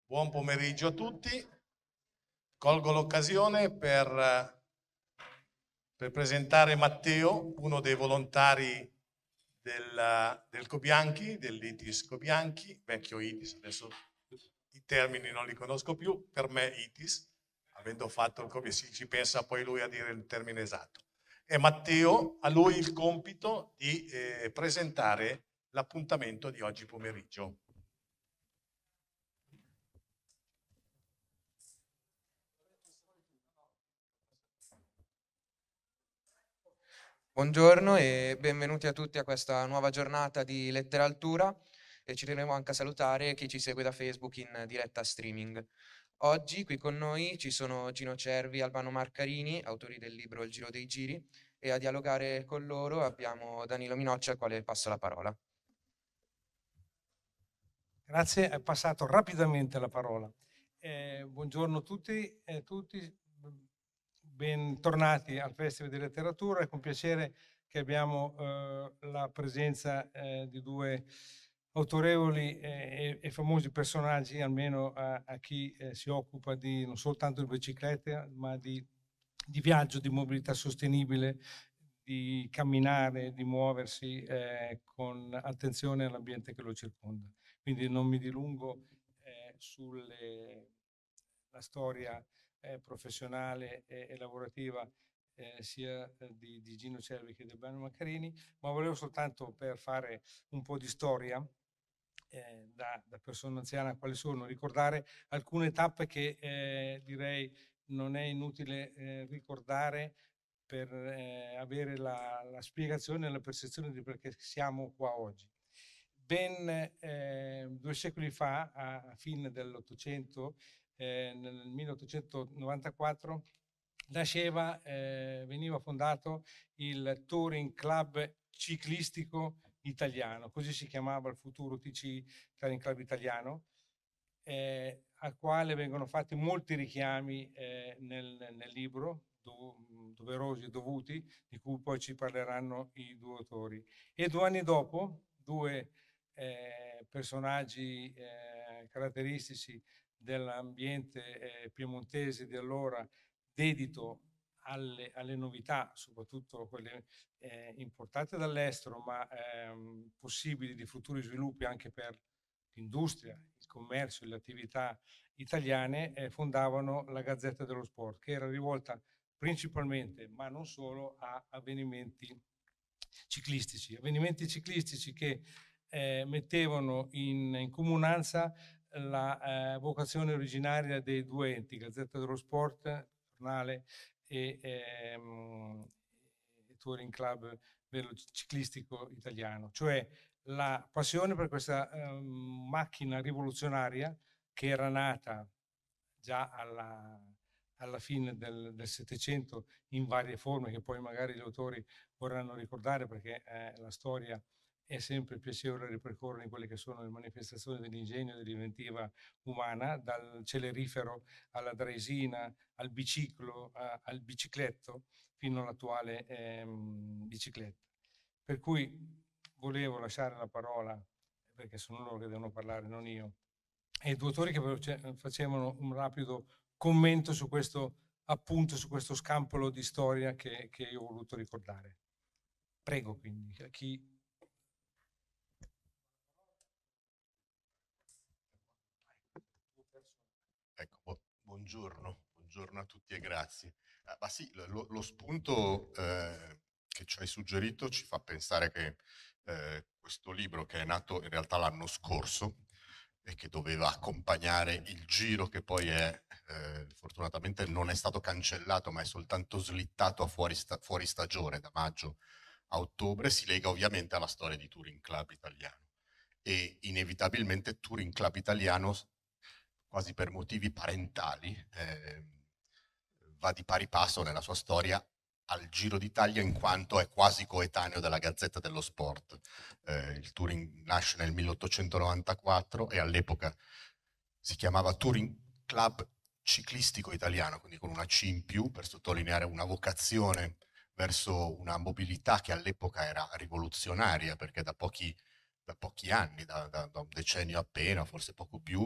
Buon pomeriggio a tutti. Colgo l'occasione per presentare Matteo, uno dei volontari del Cobianchi, dell'ITIS Cobianchi, vecchio ITIS, adesso i termini non li conosco più, per me ITIS, avendo fatto il Cobianchi, ci pensa poi lui a dire il termine esatto. E Matteo, a lui il compito di presentare l'appuntamento di oggi pomeriggio. Buongiorno e benvenuti a tutti a questa nuova giornata di Letteraltura e ci tenevo anche a salutare chi ci segue da Facebook in diretta streaming. Oggi qui con noi ci sono Gino Cervi e Albano Marcarini, autori del libro Il Giro dei Giri, e a dialogare con loro abbiamo Danilo Minoccia, al quale passo la parola. Grazie, è passato rapidamente la parola. Buongiorno a tutti e tutti, bentornati al Festival di Letteratura. È con piacere che abbiamo la presenza di due autorevoli e famosi personaggi, almeno a chi si occupa di non soltanto di biciclette, ma di viaggio, di mobilità sostenibile, di camminare, di muoversi con attenzione all'ambiente che lo circonda. Quindi non mi dilungo sulla storia professionale e lavorativa sia di Gino Cervi che di Albano Maccarini, ma volevo soltanto, per fare un po' di storia da persona anziana quali sono, ricordare alcune tappe che direi non è inutile ricordare per avere la spiegazione e la percezione di perché siamo qua oggi. Ben 2 secoli fa, a fine dell'Ottocento, nel 1894, nasceva, veniva fondato il Touring Club Ciclistico Italiano, così si chiamava il futuro TC Touring Club Italiano, al quale vengono fatti molti richiami nel libro, doverosi e dovuti, di cui poi ci parleranno i due autori. E 2 anni dopo, due personaggi caratteristici dell'ambiente piemontese di allora, dedito alle novità, soprattutto quelle importate dall'estero, ma possibili di futuri sviluppi anche per l'industria, il commercio e le attività italiane, fondavano la Gazzetta dello Sport, che era rivolta principalmente, ma non solo, a avvenimenti ciclistici che mettevano in comunanza la vocazione originaria dei due enti, Gazzetta dello Sport, giornale, e Touring Club ciclistico italiano, cioè la passione per questa macchina rivoluzionaria che era nata già alla fine del Settecento in varie forme, che poi magari gli autori vorranno ricordare, perché la storia è sempre piacevole ripercorrere in quelle che sono le manifestazioni dell'ingegno e dell'inventiva umana, dal celerifero alla draisina, al biciclo, al bicicletto, fino all'attuale bicicletta. Per cui volevo lasciare la parola, perché sono loro che devono parlare, non io, ai due autori che facevano un rapido commento su questo, appunto, su questo scampolo di storia che io ho voluto ricordare. Prego, quindi, a chi... Ecco, buongiorno a tutti e grazie. Ma sì, lo spunto che ci hai suggerito ci fa pensare che questo libro, che è nato in realtà l'anno scorso e che doveva accompagnare il giro, che poi fortunatamente non è stato cancellato, ma è soltanto slittato a fuori stagione da maggio a ottobre, si lega ovviamente alla storia di Touring Club Italiano. E inevitabilmente Touring Club Italiano, quasi per motivi parentali, va di pari passo nella sua storia al Giro d'Italia, in quanto è quasi coetaneo della Gazzetta dello Sport. Il Touring nasce nel 1894 e all'epoca si chiamava Touring Club Ciclistico Italiano, quindi con una C in più, per sottolineare una vocazione verso una mobilità che all'epoca era rivoluzionaria, perché da pochi anni, da un decennio appena, forse poco più,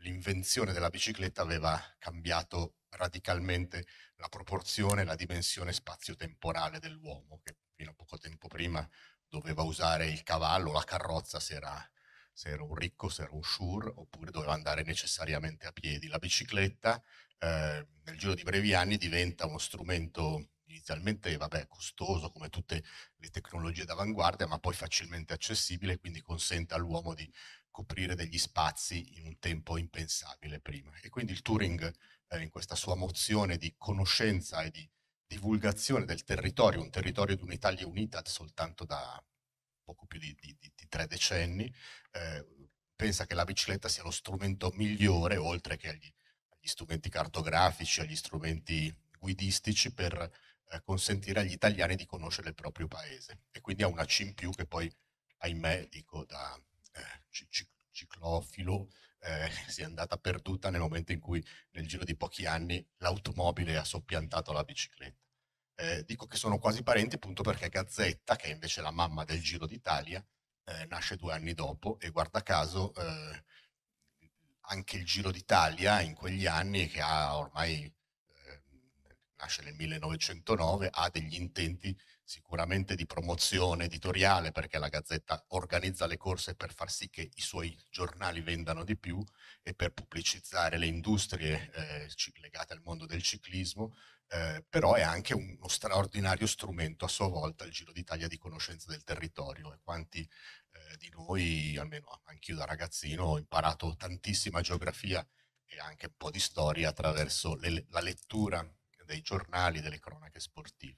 l'invenzione della bicicletta aveva cambiato radicalmente la proporzione, la dimensione spazio-temporale dell'uomo, che fino a poco tempo prima doveva usare il cavallo, la carrozza se era un ricco, se era un sciur, oppure doveva andare necessariamente a piedi. La bicicletta nel giro di brevi anni diventa uno strumento inizialmente costoso come tutte le tecnologie d'avanguardia, ma poi facilmente accessibile, quindi consente all'uomo di coprire degli spazi in un tempo impensabile prima. E quindi il Touring, in questa sua mozione di conoscenza e di divulgazione del territorio, un territorio di un'Italia unita soltanto da poco più di 3 decenni, pensa che la bicicletta sia lo strumento migliore, oltre che agli strumenti cartografici, agli strumenti guidistici, per consentire agli italiani di conoscere il proprio paese. E quindi ha una C in più che poi, ahimè, dico da ciclofilo, si è andata perduta nel momento in cui nel giro di pochi anni l'automobile ha soppiantato la bicicletta. Dico che sono quasi parenti appunto perché Gazzetta, che è invece la mamma del Giro d'Italia, nasce 2 anni dopo, e guarda caso anche il Giro d'Italia in quegli anni, che ha ormai nasce nel 1909, ha degli intenti sicuramente di promozione editoriale, perché la Gazzetta organizza le corse per far sì che i suoi giornali vendano di più e per pubblicizzare le industrie legate al mondo del ciclismo, però è anche uno straordinario strumento a sua volta il Giro d'Italia di conoscenza del territorio. E quanti di noi, almeno anch'io da ragazzino, ho imparato tantissima geografia e anche un po' di storia attraverso la lettura dei giornali, delle cronache sportive.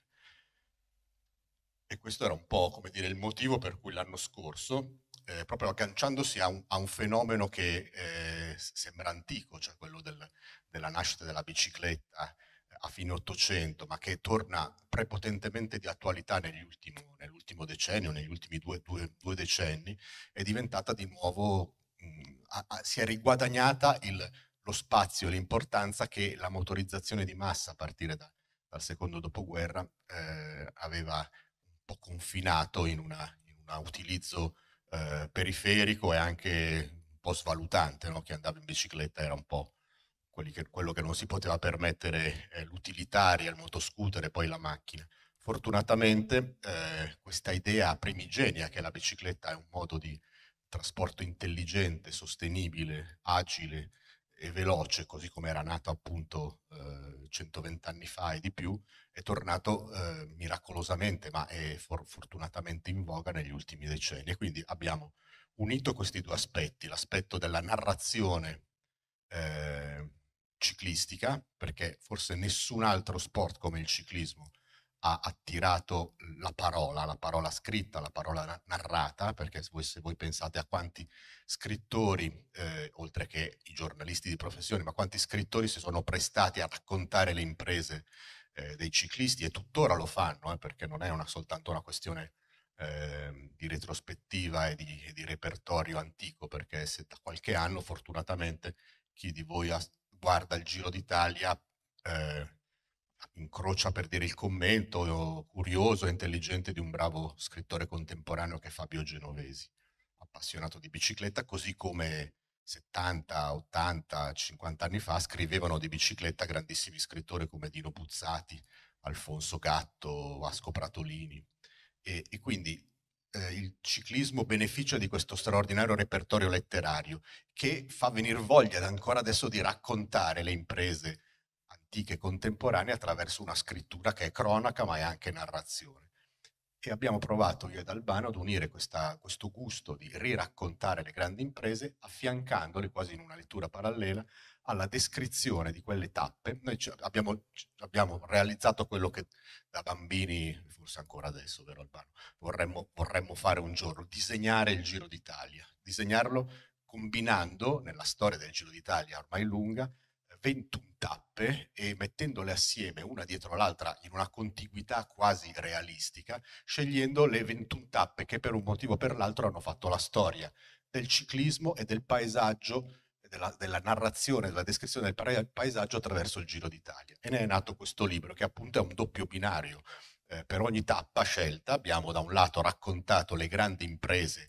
E questo era un po', come dire, il motivo per cui l'anno scorso, proprio agganciandosi a un fenomeno che sembra antico, cioè quello della nascita della bicicletta a fine Ottocento, ma che torna prepotentemente di attualità nell'ultimo decennio, negli ultimi due decenni, è diventata di nuovo, si è riguadagnata lo spazio e l'importanza che la motorizzazione di massa a partire dal secondo dopoguerra aveva un po' confinato in un utilizzo periferico e anche un po' svalutante, no? Chi andava in bicicletta era un po' quello che non si poteva permettere, l'utilitaria, il motoscooter e poi la macchina. Fortunatamente questa idea primigenia che la bicicletta è un modo di trasporto intelligente, sostenibile, agile e veloce, così come era nato appunto 120 anni fa e di più, è tornato miracolosamente, ma è fortunatamente in voga negli ultimi decenni. E quindi abbiamo unito questi due aspetti: l'aspetto della narrazione ciclistica, perché forse nessun altro sport come il ciclismo ha attirato la parola scritta, la parola narrata, perché se voi pensate a quanti scrittori, oltre che i giornalisti di professione, ma quanti scrittori si sono prestati a raccontare le imprese dei ciclisti, e tuttora lo fanno, perché non è soltanto una questione di retrospettiva e di repertorio antico, perché se da qualche anno fortunatamente chi di voi guarda il Giro d'Italia incrocia, per dire, il commento curioso e intelligente di un bravo scrittore contemporaneo che è Fabio Genovesi, appassionato di bicicletta, così come 70, 80, 50 anni fa scrivevano di bicicletta grandissimi scrittori come Dino Buzzati, Alfonso Gatto, Vasco Pratolini, e quindi il ciclismo beneficia di questo straordinario repertorio letterario che fa venire voglia ancora adesso di raccontare le imprese antiche e contemporanee attraverso una scrittura che è cronaca ma è anche narrazione. E abbiamo provato io ed Albano ad unire questo gusto di riraccontare le grandi imprese, affiancandole quasi in una lettura parallela alla descrizione di quelle tappe. Noi abbiamo realizzato quello che da bambini, forse ancora adesso, vero Albano, vorremmo fare un giorno: disegnare il Giro d'Italia, disegnarlo combinando nella storia del Giro d'Italia ormai lunga 21 tappe e mettendole assieme una dietro l'altra in una contiguità quasi realistica, scegliendo le 21 tappe che per un motivo o per l'altro hanno fatto la storia del ciclismo e del paesaggio, della narrazione, della descrizione del paesaggio attraverso il Giro d'Italia. E ne è nato questo libro, che appunto è un doppio binario. Per ogni tappa scelta abbiamo da un lato raccontato le grandi imprese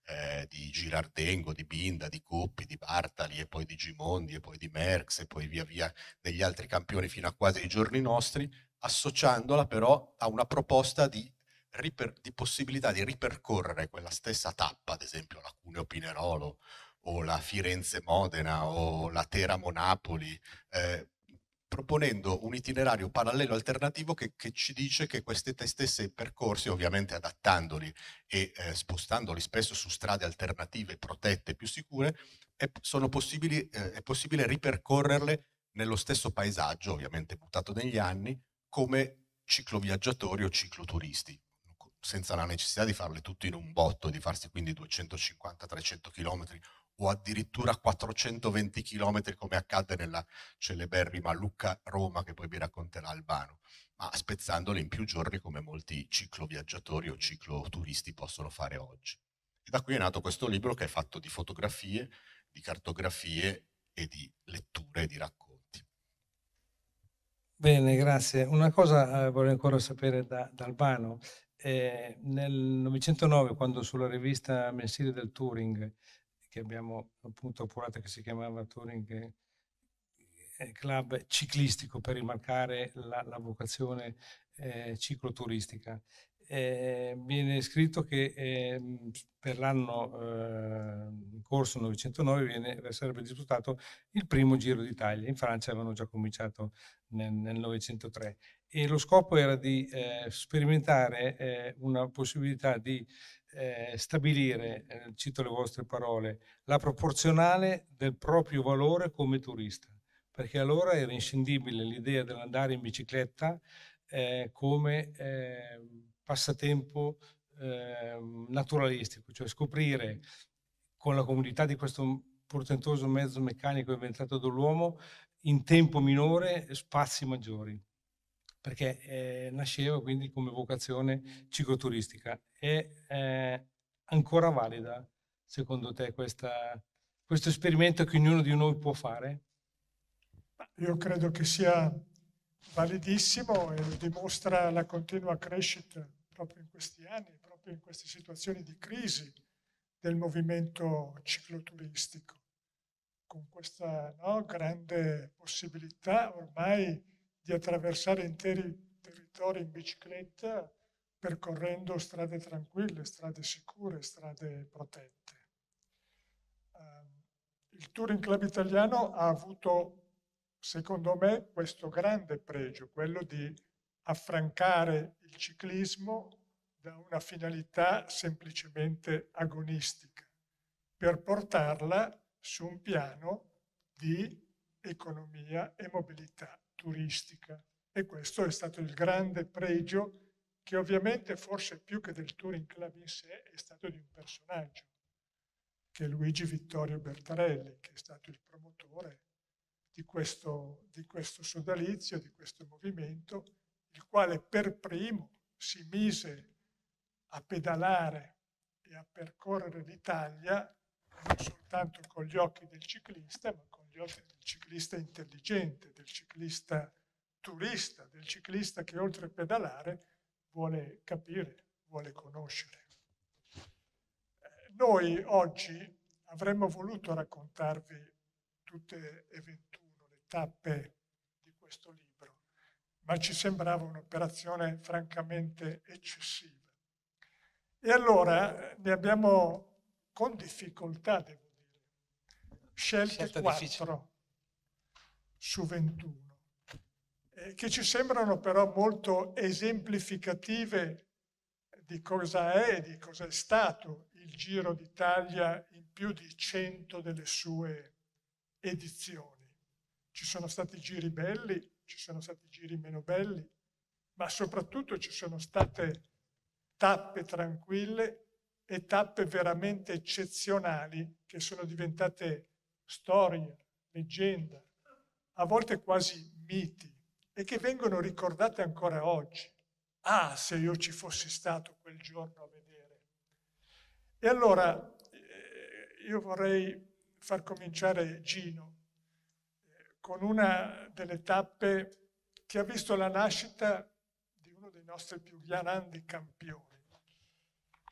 di Girardengo, di Binda, di Coppi, di Bartali e poi di Gimondi e poi di Merckx e poi via via degli altri campioni fino a quasi ai giorni nostri, associandola però a una proposta di possibilità di ripercorrere quella stessa tappa, ad esempio la Cuneo-Pinerolo o la Firenze-Modena o la Teramo-Napoli, proponendo un itinerario parallelo alternativo che ci dice che questi stessi percorsi, ovviamente adattandoli e spostandoli spesso su strade alternative protette più sicure, è possibile ripercorrerle nello stesso paesaggio, ovviamente mutato negli anni, come cicloviaggiatori o cicloturisti, senza la necessità di farle tutte in un botto, di farsi quindi 250-300 km o addirittura 420 km come accadde nella celeberrima Lucca-Roma che poi vi racconterà Albano, ma spezzandole in più giorni come molti cicloviaggiatori o cicloturisti possono fare oggi. E da qui è nato questo libro che è fatto di fotografie, di cartografie e di letture e di racconti. Bene, grazie. Una cosa vorrei ancora sapere da Albano. Nel 1909, quando sulla rivista mensile del Touring, che abbiamo appunto appurato che si chiamava Touring Club ciclistico per rimarcare la vocazione cicloturistica, viene scritto che per l'anno in corso 909 sarebbe disputato il primo Giro d'Italia. In Francia avevano già cominciato nel 903 e lo scopo era di sperimentare una possibilità di stabilire, cito le vostre parole, la proporzionale del proprio valore come turista, perché allora era inscindibile l'idea dell'andare in bicicletta come passatempo naturalistico, cioè scoprire con la comodità di questo portentoso mezzo meccanico inventato dall'uomo in tempo minore spazi maggiori, perché nasceva quindi come vocazione cicloturistica. È ancora valida secondo te questo esperimento che ognuno di noi può fare? Io credo che sia validissimo e dimostra la continua crescita proprio in questi anni, proprio in queste situazioni di crisi del movimento cicloturistico, con questa grande possibilità ormai di attraversare interi territori in bicicletta percorrendo strade tranquille, strade sicure, strade protette. Il Touring Club Italiano ha avuto, secondo me, questo grande pregio, quello di affrancare il ciclismo da una finalità semplicemente agonistica, per portarla su un piano di economia e mobilità turistica. E questo è stato il grande pregio che ovviamente forse più che del Touring Club in sé è stato di un personaggio, che è Luigi Vittorio Bertarelli, che è stato il promotore di questo sodalizio, di questo movimento, il quale per primo si mise a pedalare e a percorrere l'Italia non soltanto con gli occhi del ciclista, ma con gli occhi del ciclista intelligente, del ciclista turista, del ciclista che oltre a pedalare vuole capire, vuole conoscere. Noi oggi avremmo voluto raccontarvi tutte e 21 le tappe di questo libro, ma ci sembrava un'operazione francamente eccessiva. E allora ne abbiamo, con difficoltà devo dire, scelte 4 su 21, che ci sembrano però molto esemplificative di cosa è e di cosa è stato il Giro d'Italia in più di 100 delle sue edizioni. Ci sono stati giri belli, ci sono stati giri meno belli, ma soprattutto ci sono state tappe tranquille e tappe veramente eccezionali che sono diventate storia, leggenda, a volte quasi miti, e che vengono ricordate ancora oggi. Ah, se io ci fossi stato quel giorno a vedere. E allora io vorrei far cominciare Gino con una delle tappe che ha visto la nascita di uno dei nostri più grandi campioni,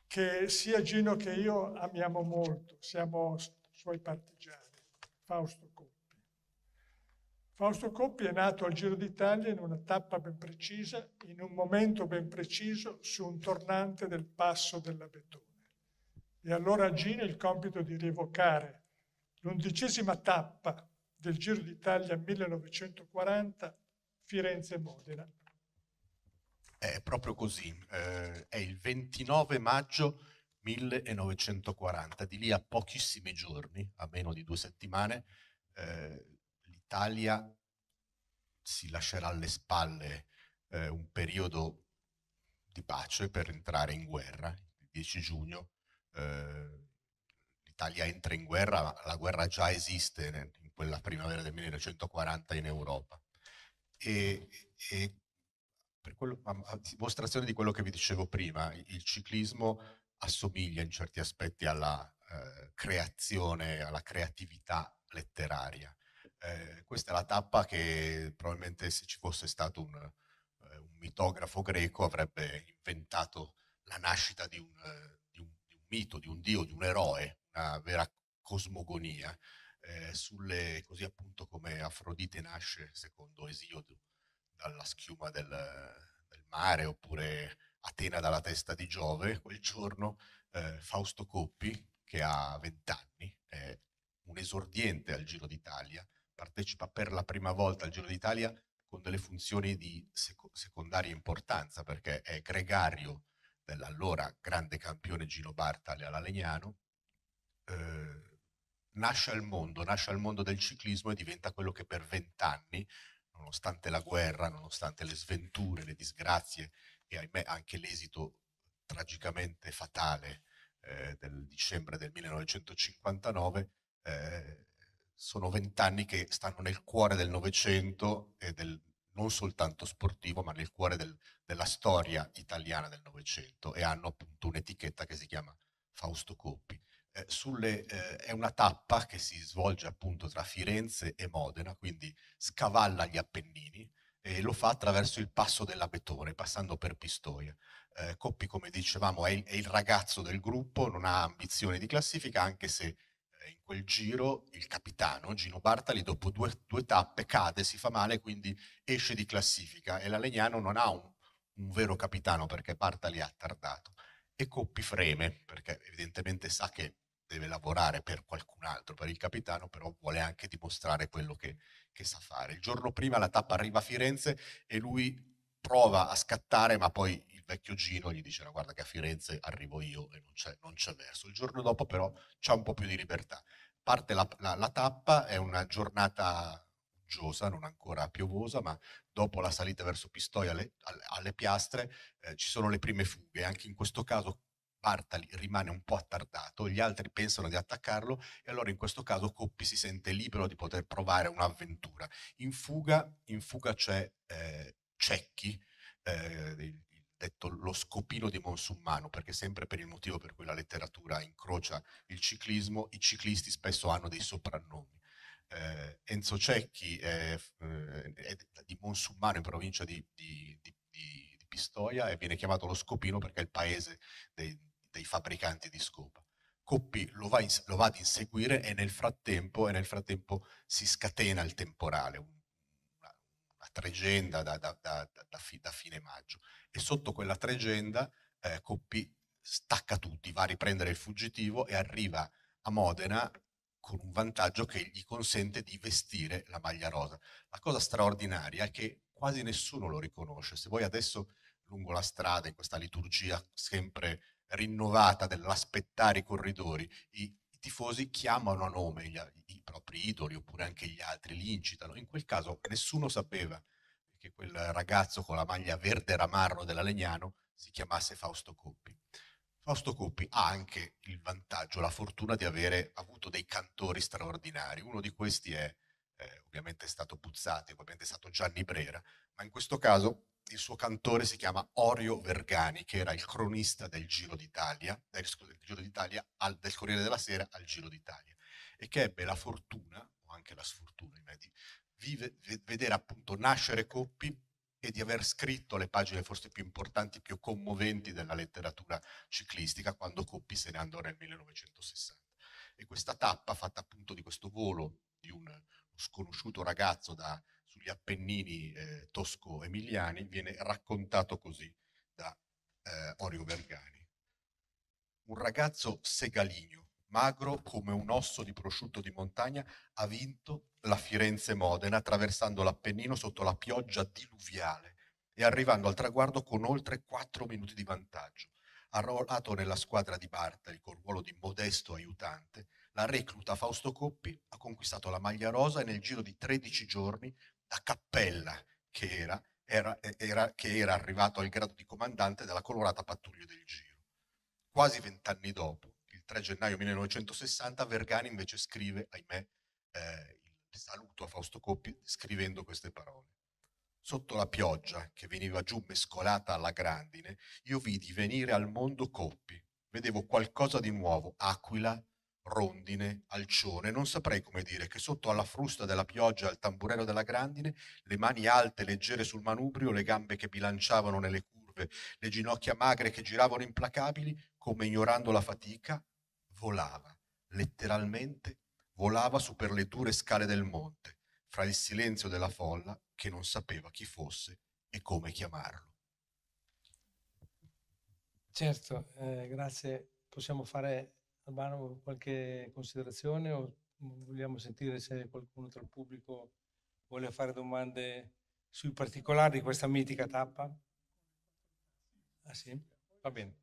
che sia Gino che io amiamo molto, siamo suoi partigiani, Fausto Coppi. Fausto Coppi è nato al Giro d'Italia in una tappa ben precisa, in un momento ben preciso, su un tornante del Passo dell'Abetone. E allora a Gino il compito di rievocare l'11ª tappa del Giro d'Italia 1940, Firenze-Modena. È proprio così, è il 29 maggio 1940, di lì a pochissimi giorni, a meno di 2 settimane, l'Italia si lascerà alle spalle un periodo di pace per entrare in guerra. Il 10 giugno l'Italia entra in guerra, ma la guerra già esiste in quella primavera del 1940 in Europa. E per quello, a dimostrazione di quello che vi dicevo prima, il ciclismo assomiglia in certi aspetti alla creazione, alla creatività letteraria. Questa è la tappa che probabilmente, se ci fosse stato un mitografo greco, avrebbe inventato la nascita di un mito, di un dio, di un eroe, una vera cosmogonia, così appunto come Afrodite nasce, secondo Esiodo, dalla schiuma del mare, oppure Atena dalla testa di Giove. Quel giorno Fausto Coppi, che ha 20 anni, è un esordiente al Giro d'Italia, partecipa per la prima volta al Giro d'Italia con delle funzioni di secondaria importanza, perché è gregario dell'allora grande campione Gino Bartali alla Legnano. Nasce al mondo del ciclismo e diventa quello che per 20 anni, nonostante la guerra, nonostante le sventure, le disgrazie e ahimè anche l'esito tragicamente fatale del dicembre del 1959, sono 20 anni che stanno nel cuore del Novecento e non soltanto sportivo, ma nel cuore della storia italiana del Novecento, e hanno appunto un'etichetta che si chiama Fausto Coppi. È una tappa che si svolge appunto tra Firenze e Modena, quindi scavalla gli Appennini e lo fa attraverso il passo dell'Abetone, passando per Pistoia. Coppi, come dicevamo, è il ragazzo del gruppo, non ha ambizioni di classifica, anche se in quel giro il capitano Gino Bartali, dopo due tappe, cade, si fa male, quindi esce di classifica, e la Legnano non ha un vero capitano perché Bartali ha tardato. E Coppi freme perché evidentemente sa che deve lavorare per qualcun altro, per il capitano, però vuole anche dimostrare quello che sa fare. Il giorno prima la tappa arriva a Firenze e lui prova a scattare, ma poi il vecchio Gino gli dice: no, guarda che a Firenze arrivo io e non c'è verso. Il giorno dopo però c'ha un po' più di libertà. Parte la tappa, è una giornata uggiosa, non ancora piovosa, ma dopo la salita verso Pistoia alle Piastre ci sono le prime fughe. Anche in questo caso Bartali rimane un po' attardato, gli altri pensano di attaccarlo e allora in questo caso Coppi si sente libero di poter provare un'avventura. In fuga c'è Cecchi, detto lo scopino di Monsummano, perché sempre per il motivo per cui la letteratura incrocia il ciclismo, i ciclisti spesso hanno dei soprannomi. Enzo Cecchi è di Monsummano, in provincia di Pistoia, e viene chiamato lo scopino perché è il paese dei fabbricanti di scopa. Coppi lo va ad inseguire e nel frattempo si scatena il temporale, una tregenda da fine maggio, e sotto quella tregenda Coppi stacca tutti, va a riprendere il fuggitivo e arriva a Modena con un vantaggio che gli consente di vestire la maglia rosa. La cosa straordinaria è che quasi nessuno lo riconosce. Se voi adesso lungo la strada, in questa liturgia sempre rinnovata dell'aspettare i corridori, i tifosi chiamano a nome i propri idoli, oppure anche gli altri, li incitano. In quel caso nessuno sapeva che quel ragazzo con la maglia verde ramarro della Legnano si chiamasse Fausto Coppi. Fausto Coppi ha anche il vantaggio, la fortuna di avere avuto dei cantori straordinari. Uno di questi è ovviamente stato Buzzati, ovviamente è stato Gianni Brera, ma in questo caso il suo cantore si chiama Orio Vergani, che era il cronista del Giro d'Italia, del Corriere della Sera al Giro d'Italia, e che ebbe la fortuna, o anche la sfortuna, di vedere appunto nascere Coppi e di aver scritto le pagine forse più importanti, più commoventi della letteratura ciclistica, quando Coppi se ne andò nel 1960. E questa tappa, fatta appunto di questo volo di un sconosciuto ragazzo sugli Appennini tosco-emiliani, viene raccontato così da Orio Vergani. Un ragazzo segaligno, magro come un osso di prosciutto di montagna, ha vinto la Firenze-Modena attraversando l'Appennino sotto la pioggia diluviale e arrivando al traguardo con oltre 4 minuti di vantaggio. Arruolato nella squadra di Bartali col ruolo di modesto aiutante, la recluta Fausto Coppi ha conquistato la maglia rosa e nel giro di 13 giorni, da cappella che era arrivato al grado di comandante della colorata pattuglia del Giro. Quasi 20 anni dopo, il 3 gennaio 1960, Vergani invece scrive, ahimè, il saluto a Fausto Coppi scrivendo queste parole. Sotto la pioggia che veniva giù mescolata alla grandine, io vidi venire al mondo Coppi. Vedevo qualcosa di nuovo, aquila, rondine, alcione, non saprei come dire, che sotto alla frusta della pioggia al tamburello della grandine, le mani alte, leggere sul manubrio, le gambe che bilanciavano nelle curve, le ginocchia magre che giravano implacabili, come ignorando la fatica, volava, letteralmente volava su per le dure scale del monte, fra il silenzio della folla che non sapeva chi fosse e come chiamarlo. Certo, grazie. Possiamo fare, Albano, qualche considerazione o vogliamo sentire se qualcuno tra il pubblico vuole fare domande sui particolari di questa mitica tappa? Ah sì? Va bene.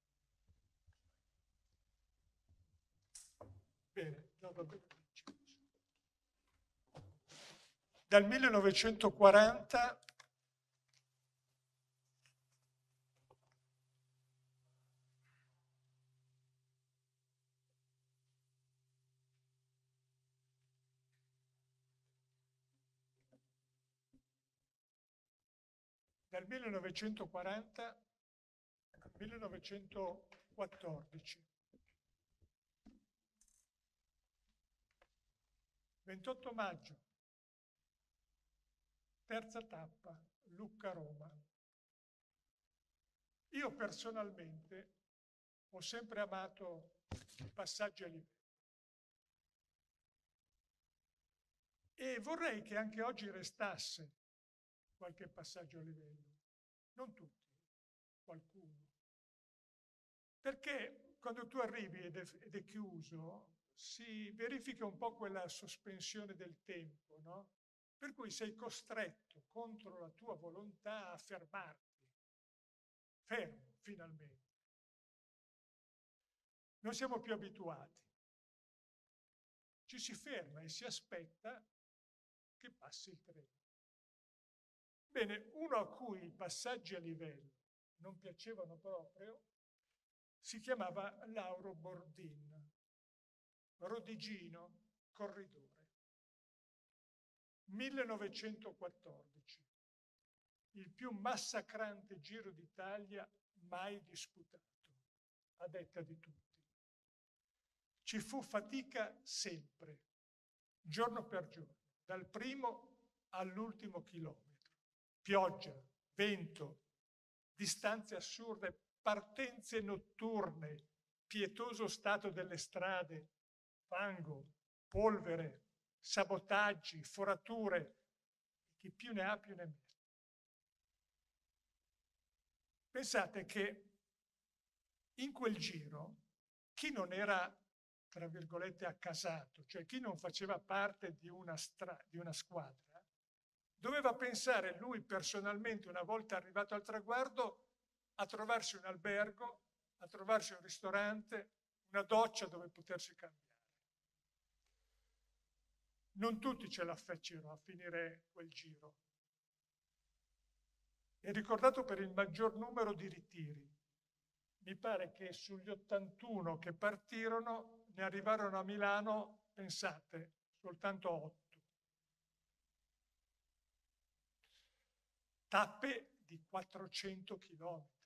Bene, no, va bene. Dal 1940 al 1914. 28 maggio, terza tappa, Lucca-Roma. Io personalmente ho sempre amato i passaggi a livello e vorrei che anche oggi restasse qualche passaggio a livello, non tutti, qualcuno. Perché quando tu arrivi ed è chiuso, si verifica un po' quella sospensione del tempo, no? Per cui sei costretto contro la tua volontà a fermarti, fermo finalmente. Non siamo più abituati. Ci si ferma e si aspetta che passi il treno. Bene, uno a cui i passaggi a livello non piacevano proprio si chiamava Lauro Bordin, rodigino, corridore. 1914, il più massacrante Giro d'Italia mai disputato, a detta di tutti. Ci fu fatica sempre, giorno per giorno, dal primo all'ultimo chilometro. Pioggia, vento, distanze assurde, partenze notturne, pietoso stato delle strade, fango, polvere, sabotaggi, forature, chi più ne ha più ne mette. Pensate che in quel giro chi non era, tra virgolette, accasato, cioè chi non faceva parte di una squadra, doveva pensare lui personalmente, una volta arrivato al traguardo, a trovarsi un albergo, a trovarsi un ristorante, una doccia dove potersi cambiare. Non tutti ce la fecero a finire quel giro. È ricordato per il maggior numero di ritiri. Mi pare che sugli 81 che partirono ne arrivarono a Milano, pensate, soltanto 8. Tappe di 400 chilometri.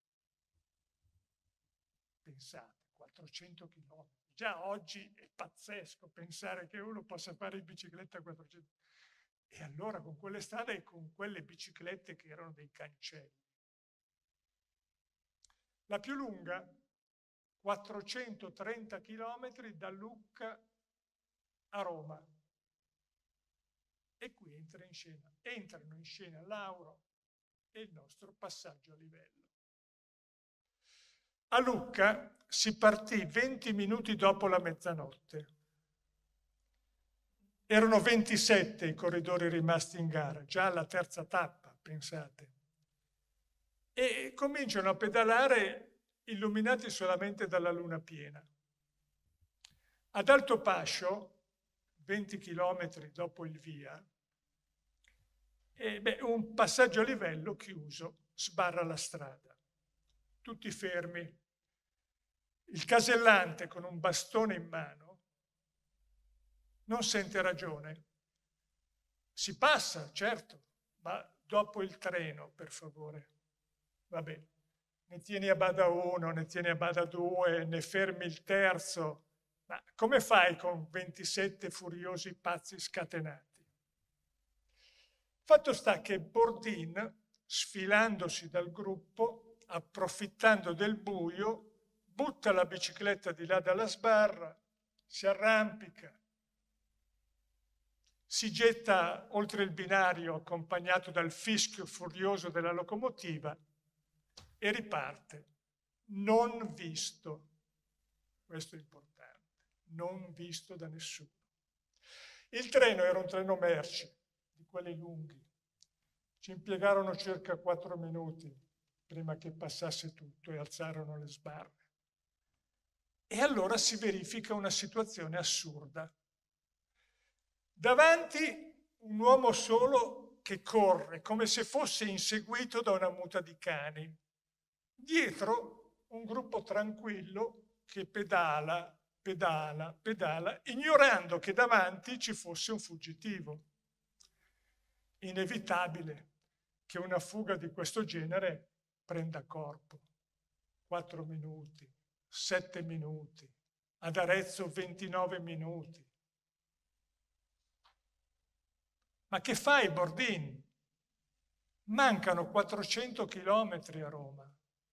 Pensate, 400 chilometri. Già oggi è pazzesco pensare che uno possa fare in bicicletta 400. E allora con quelle strade e con quelle biciclette che erano dei cancelli. La più lunga, 430 km da Lucca a Roma. E qui entrano in scena Lauro e il nostro passaggio a livello. A Lucca si partì 20 minuti dopo la mezzanotte. Erano 27 i corridori rimasti in gara, già alla terza tappa, pensate. E cominciano a pedalare illuminati solamente dalla luna piena. Ad Altopascio, 20 chilometri dopo il via, un passaggio a livello chiuso sbarra la strada. Tutti fermi. Il casellante con un bastone in mano non sente ragione. Si passa, certo, ma dopo il treno, per favore. Vabbè, ne tieni a bada uno, ne tieni a bada due, ne fermi il terzo. Ma come fai con 27 furiosi pazzi scatenati? Fatto sta che Bourdin, sfilandosi dal gruppo, approfittando del buio, butta la bicicletta di là dalla sbarra, si arrampica, si getta oltre il binario accompagnato dal fischio furioso della locomotiva e riparte, non visto. Questo è importante, non visto da nessuno. Il treno era un treno merci, di quelli lunghi. Ci impiegarono circa 4 minuti prima che passasse tutto e alzarono le sbarre. E allora si verifica una situazione assurda. Davanti un uomo solo che corre come se fosse inseguito da una muta di cani. Dietro un gruppo tranquillo che pedala, ignorando che davanti ci fosse un fuggitivo. Inevitabile che una fuga di questo genere prenda corpo. 4 minuti, 7 minuti, ad Arezzo 29 minuti. Ma che fai, Bourdin? Mancano 400 chilometri a Roma.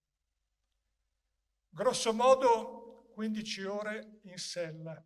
Grosso modo 15 ore in sella.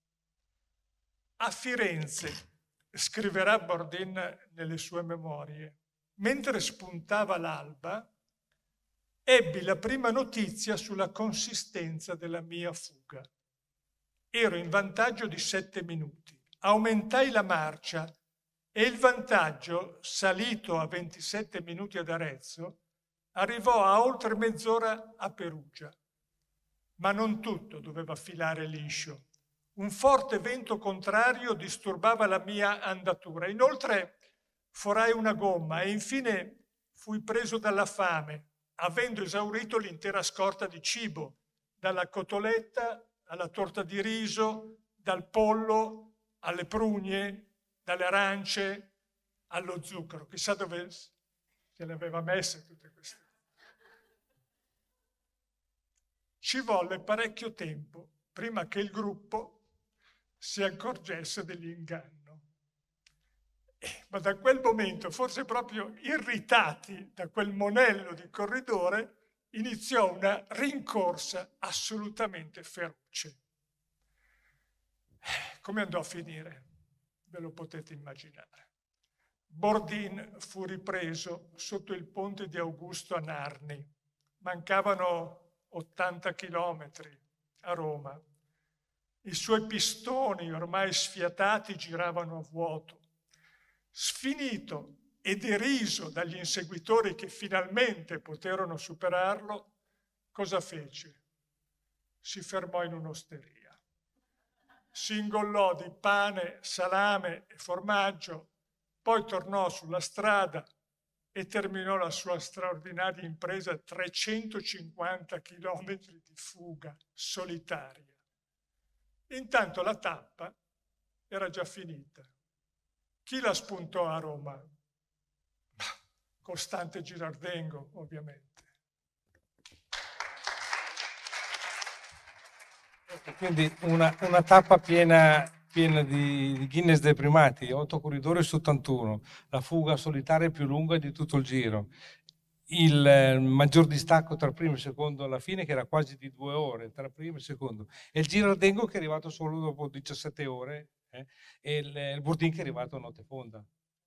A Firenze, scriverà Bourdin nelle sue memorie, mentre spuntava l'alba, ebbi la prima notizia sulla consistenza della mia fuga. Ero in vantaggio di 7 minuti. Aumentai la marcia e il vantaggio, salito a 27 minuti ad Arezzo, arrivò a oltre mezz'ora a Perugia. Ma non tutto doveva filare liscio. Un forte vento contrario disturbava la mia andatura. Inoltre forai una gomma e infine fui preso dalla fame, avendo esaurito l'intera scorta di cibo, dalla cotoletta alla torta di riso, dal pollo alle prugne, dalle arance allo zucchero. Chissà dove se le aveva messe tutte queste. Ci volle parecchio tempo prima che il gruppo si accorgesse dell'inganno. Ma da quel momento, forse proprio irritati da quel monello di corridore, iniziò una rincorsa assolutamente feroce. Come andò a finire? Ve lo potete immaginare. Bourdin fu ripreso sotto il ponte di Augusto a Narni. Mancavano 80 chilometri a Roma. I suoi pistoni, ormai sfiatati, giravano a vuoto. Sfinito e deriso dagli inseguitori che finalmente poterono superarlo, cosa fece? Si fermò in un'osteria. Si ingollò di pane, salame e formaggio, poi tornò sulla strada e terminò la sua straordinaria impresa a 350 chilometri di fuga solitaria. Intanto la tappa era già finita. Chi la spuntò a Roma? Costante Girardengo, ovviamente. Quindi una tappa piena piena di Guinness dei primati, 8 corridori su 81, la fuga solitaria più lunga di tutto il giro, il maggior distacco tra primo e secondo alla fine, che era quasi di 2 ore tra primo e secondo, e il Girardengo che è arrivato solo dopo 17 ore, e il Bourdin che è arrivato a notte fonda.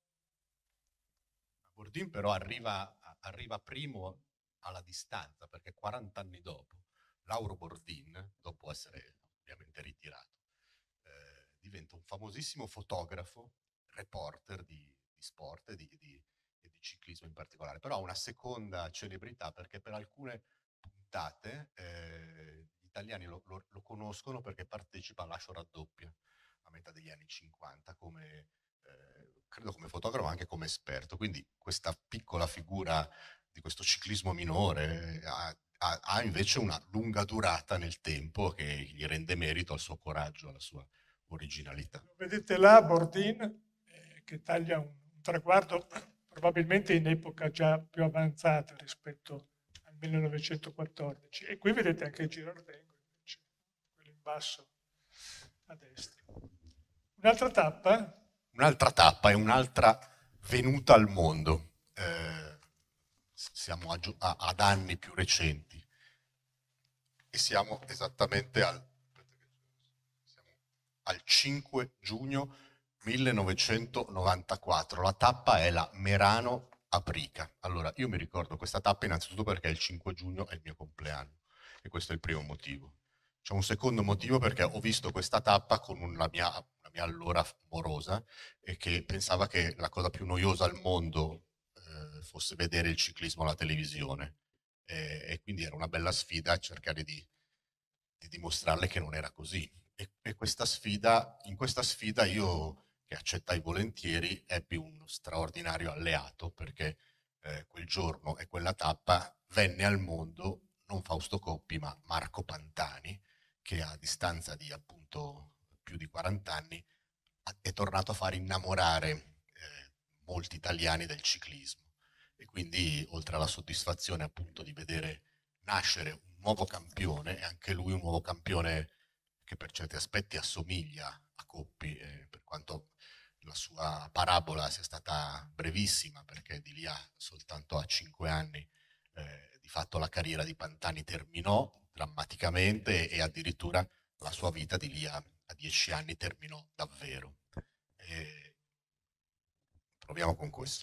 Bourdin però arriva primo alla distanza, perché 40 anni dopo Lauro Bourdin, dopo essere ovviamente ritirato, diventa un famosissimo fotografo, reporter di sport e di ciclismo in particolare, però ha una seconda celebrità perché per alcune puntate gli italiani lo conoscono perché partecipa a Lascio raddoppia a metà degli anni 50 come credo come fotografo ma anche come esperto, quindi questa piccola figura di questo ciclismo minore ha invece una lunga durata nel tempo che gli rende merito al suo coraggio, alla sua originalità. Vedete là Bourdin che taglia un traguardo probabilmente in epoca già più avanzata rispetto al 1914, e qui vedete anche il Girardengo invece, quello in basso a destra. Un'altra tappa è un'altra venuta al mondo. Siamo ad anni più recenti e siamo esattamente al 5 giugno 1994. La tappa è la Merano-Aprica. Allora, io mi ricordo questa tappa innanzitutto perché il 5 giugno è il mio compleanno e questo è il primo motivo. C'è un secondo motivo perché ho visto questa tappa con la mia allora morosa e che pensava che la cosa più noiosa al mondo fosse vedere il ciclismo alla televisione e quindi era una bella sfida cercare di dimostrarle che non era così. E in questa sfida io, che accettai volentieri, ebbi uno straordinario alleato perché quel giorno e quella tappa venne al mondo non Fausto Coppi ma Marco Pantani, che a distanza di appunto più di 40 anni è tornato a far innamorare molti italiani del ciclismo. E quindi oltre alla soddisfazione appunto di vedere nascere un nuovo campione, e anche lui un nuovo campione che per certi aspetti assomiglia a Coppi, per quanto la sua parabola sia stata brevissima, perché di lì soltanto a 5 anni di fatto la carriera di Pantani terminò drammaticamente e addirittura la sua vita di lì a 10 anni terminò davvero. Proviamo con questo.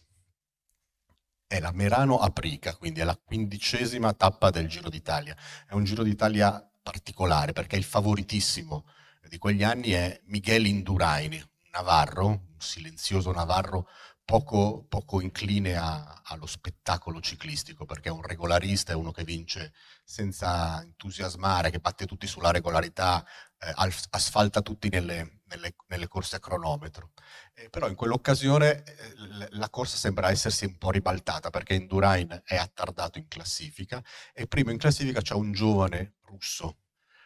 È la Merano-Aprica, quindi è la 15ª tappa del Giro d'Italia. È un Giro d'Italia particolare perché il favoritissimo di quegli anni è Miguel Indurain, un navarro, un silenzioso navarro poco incline allo spettacolo ciclistico, perché è un regolarista, è uno che vince senza entusiasmare, che batte tutti sulla regolarità, asfalta tutti nelle corse a cronometro. Però in quell'occasione la corsa sembra essersi un po' ribaltata perché Indurain è attardato in classifica e primo in classifica c'è un giovane russo,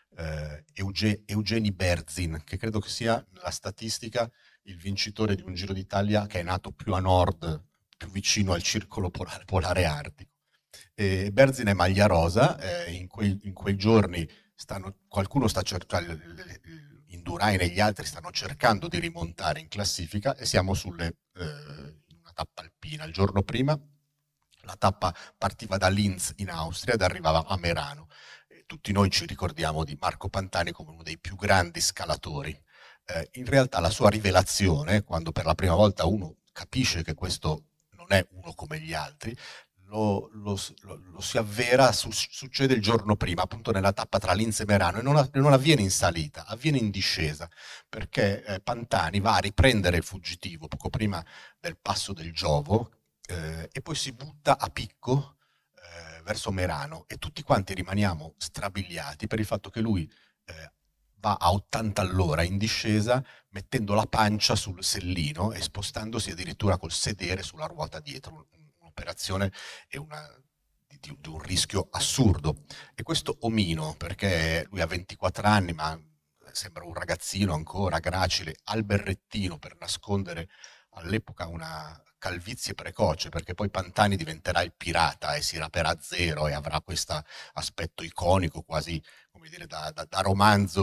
Eugeni Berzin, che credo che sia nella statistica il vincitore di un Giro d'Italia che è nato più a nord, più vicino al circolo polare artico. Berzin è maglia rosa, in quei giorni qualcuno sta cercando, Indurain e gli altri stanno cercando di rimontare in classifica e siamo in una tappa alpina. Il giorno prima la tappa partiva da Linz in Austria ed arrivava a Merano. Tutti noi ci ricordiamo di Marco Pantani come uno dei più grandi scalatori. In realtà la sua rivelazione, quando per la prima volta uno capisce che questo non è uno come gli altri, lo si avvera, succede il giorno prima, appunto nella tappa tra Linz e Merano, e non avviene in salita, avviene in discesa, perché Pantani va a riprendere il fuggitivo poco prima del passo del Giovo e poi si butta a picco verso Merano e tutti quanti rimaniamo strabiliati per il fatto che lui va a 80 all'ora in discesa mettendo la pancia sul sellino e spostandosi addirittura col sedere sulla ruota dietro, un'operazione e di un rischio assurdo. E questo omino, perché lui ha 24 anni ma sembra un ragazzino ancora, gracile, al berrettino per nascondere all'epoca una calvizie precoce, perché poi Pantani diventerà il pirata e si raperà zero e avrà questo aspetto iconico quasi, come dire, da romanzo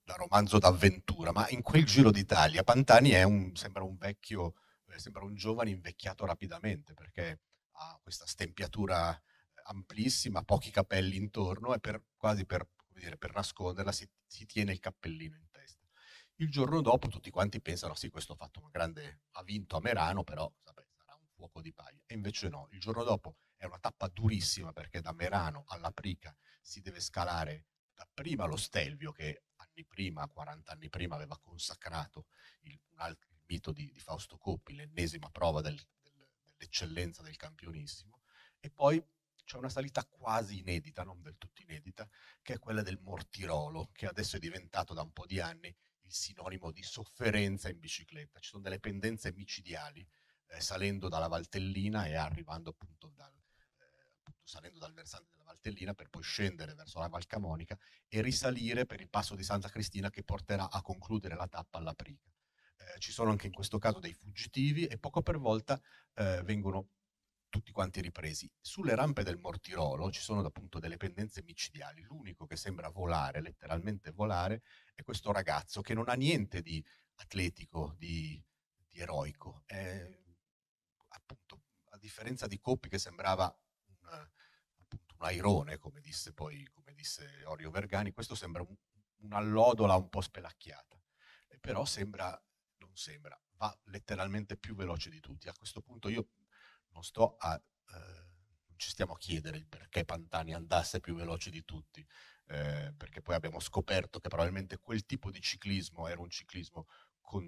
da romanzo d'avventura, ma in quel Giro d'Italia Pantani sembra un vecchio, sembra un giovane invecchiato rapidamente, perché ha questa stempiatura amplissima, pochi capelli intorno e quasi per, come dire, per nasconderla si tiene il cappellino in testa. Il giorno dopo tutti quanti pensano, sì, questo ha vinto a Merano, però vabbè, sarà un fuoco di paglia. E invece no, il giorno dopo è una tappa durissima, perché da Merano alla Prica si deve scalare dapprima lo Stelvio, che anni prima, 40 anni prima, aveva consacrato il mito di Fausto Coppi, l'ennesima prova dell'eccellenza del campionissimo, e poi c'è una salita quasi inedita, non del tutto inedita, che è quella del Mortirolo, che adesso è diventato da un po' di anni il sinonimo di sofferenza in bicicletta. Ci sono delle pendenze micidiali, salendo dalla Valtellina e arrivando appunto salendo dal versante della Valtellina per poi scendere verso la Val Camonica e risalire per il passo di Santa Cristina, che porterà a concludere la tappa alla Prica. Ci sono anche in questo caso dei fuggitivi e poco per volta vengono tutti quanti ripresi. Sulle rampe del Mortirolo ci sono appunto delle pendenze micidiali. L'unico che sembra volare, letteralmente volare, è questo ragazzo che non ha niente di atletico, di eroico. Appunto, a differenza di Coppi, che sembrava appunto un airone, come disse Orio Vergani, questo sembra un'allodola un po' spelacchiata, però va letteralmente più veloce di tutti. A questo punto io non ci stiamo a chiedere il perché Pantani andasse più veloce di tutti, perché poi abbiamo scoperto che probabilmente quel tipo di ciclismo era un ciclismo con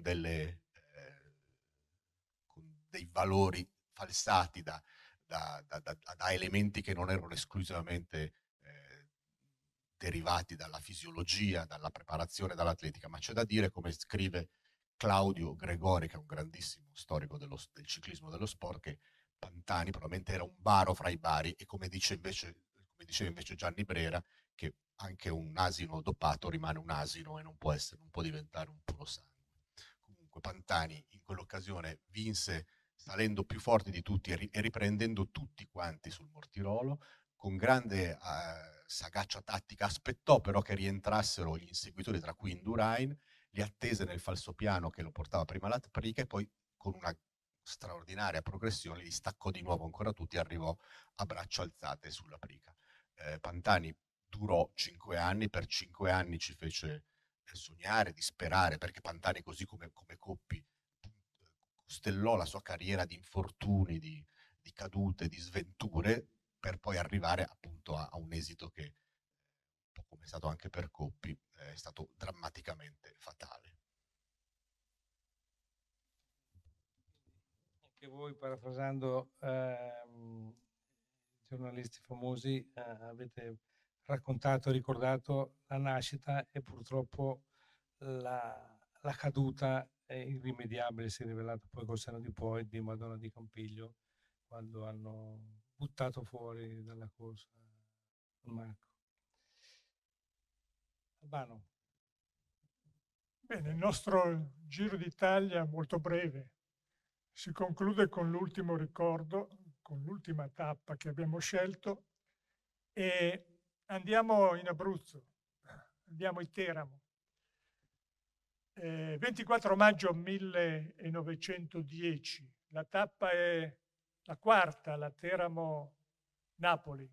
dei valori falsati da elementi che non erano esclusivamente derivati dalla fisiologia, dalla preparazione, dall'atletica, ma c'è da dire, come scrive Claudio Gregori, che è un grandissimo storico del ciclismo dello sport, che Pantani probabilmente era un baro fra i bari, e come diceva invece Gianni Brera, che anche un asino dopato rimane un asino e non può diventare un puro sangue. Comunque Pantani in quell'occasione vinse salendo più forti di tutti e riprendendo tutti quanti sul Mortirolo. Con grande sagacia tattica aspettò però che rientrassero gli inseguitori, tra cui Indurain, li attese nel falsopiano che lo portava prima alla Prica, e poi con una straordinaria progressione li staccò di nuovo ancora tutti e arrivò a braccia alzate sulla Prica. Pantani durò 5 anni, per 5 anni ci fece sognare, disperare, perché Pantani, così come Coppi, costellò la sua carriera di infortuni, di cadute, di sventure, per poi arrivare appunto a un esito che, un po' come è stato anche per Coppi, è stato drammaticamente fatale. Anche voi, parafrasando giornalisti famosi, avete raccontato e ricordato la nascita e purtroppo la caduta irrimediabile si è rivelata poi col senno di poi di Madonna di Campiglio, quando hanno buttato fuori dalla corsa Marco. Albano. Bene, il nostro Giro d'Italia, molto breve, si conclude con l'ultimo ricordo, con l'ultima tappa che abbiamo scelto, e andiamo in Abruzzo, andiamo in Teramo. 24 maggio 1910, la tappa è la quarta, la Teramo-Napoli.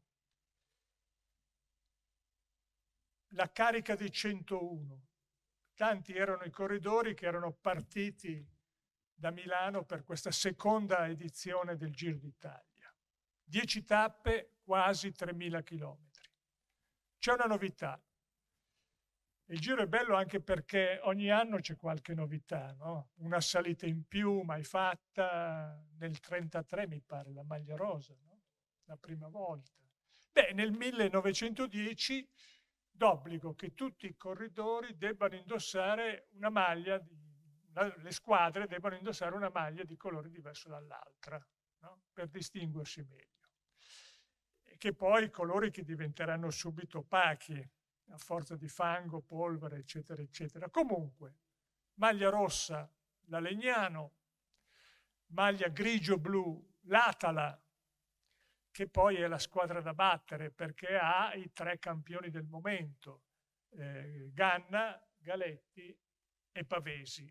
La carica dei 101. Tanti erano i corridori che erano partiti da Milano per questa seconda edizione del Giro d'Italia. 10 tappe, quasi 3.000 chilometri. C'è una novità. Il Giro è bello anche perché ogni anno c'è qualche novità, no? Una salita in più mai fatta, nel 1933 mi pare, la maglia rosa, no? La prima volta. Beh, nel 1910 d'obbligo che tutti i corridori debbano indossare una maglia, le squadre debbano indossare una maglia di colore diverso dall'altra, no? Per distinguersi meglio. E che poi colori che diventeranno subito opachi, a forza di fango, polvere, eccetera, eccetera. Comunque, maglia rossa la Legnano, maglia grigio-blu l'Atala, che poi è la squadra da battere perché ha i 3 campioni del momento, Ganna, Galetti e Pavesi.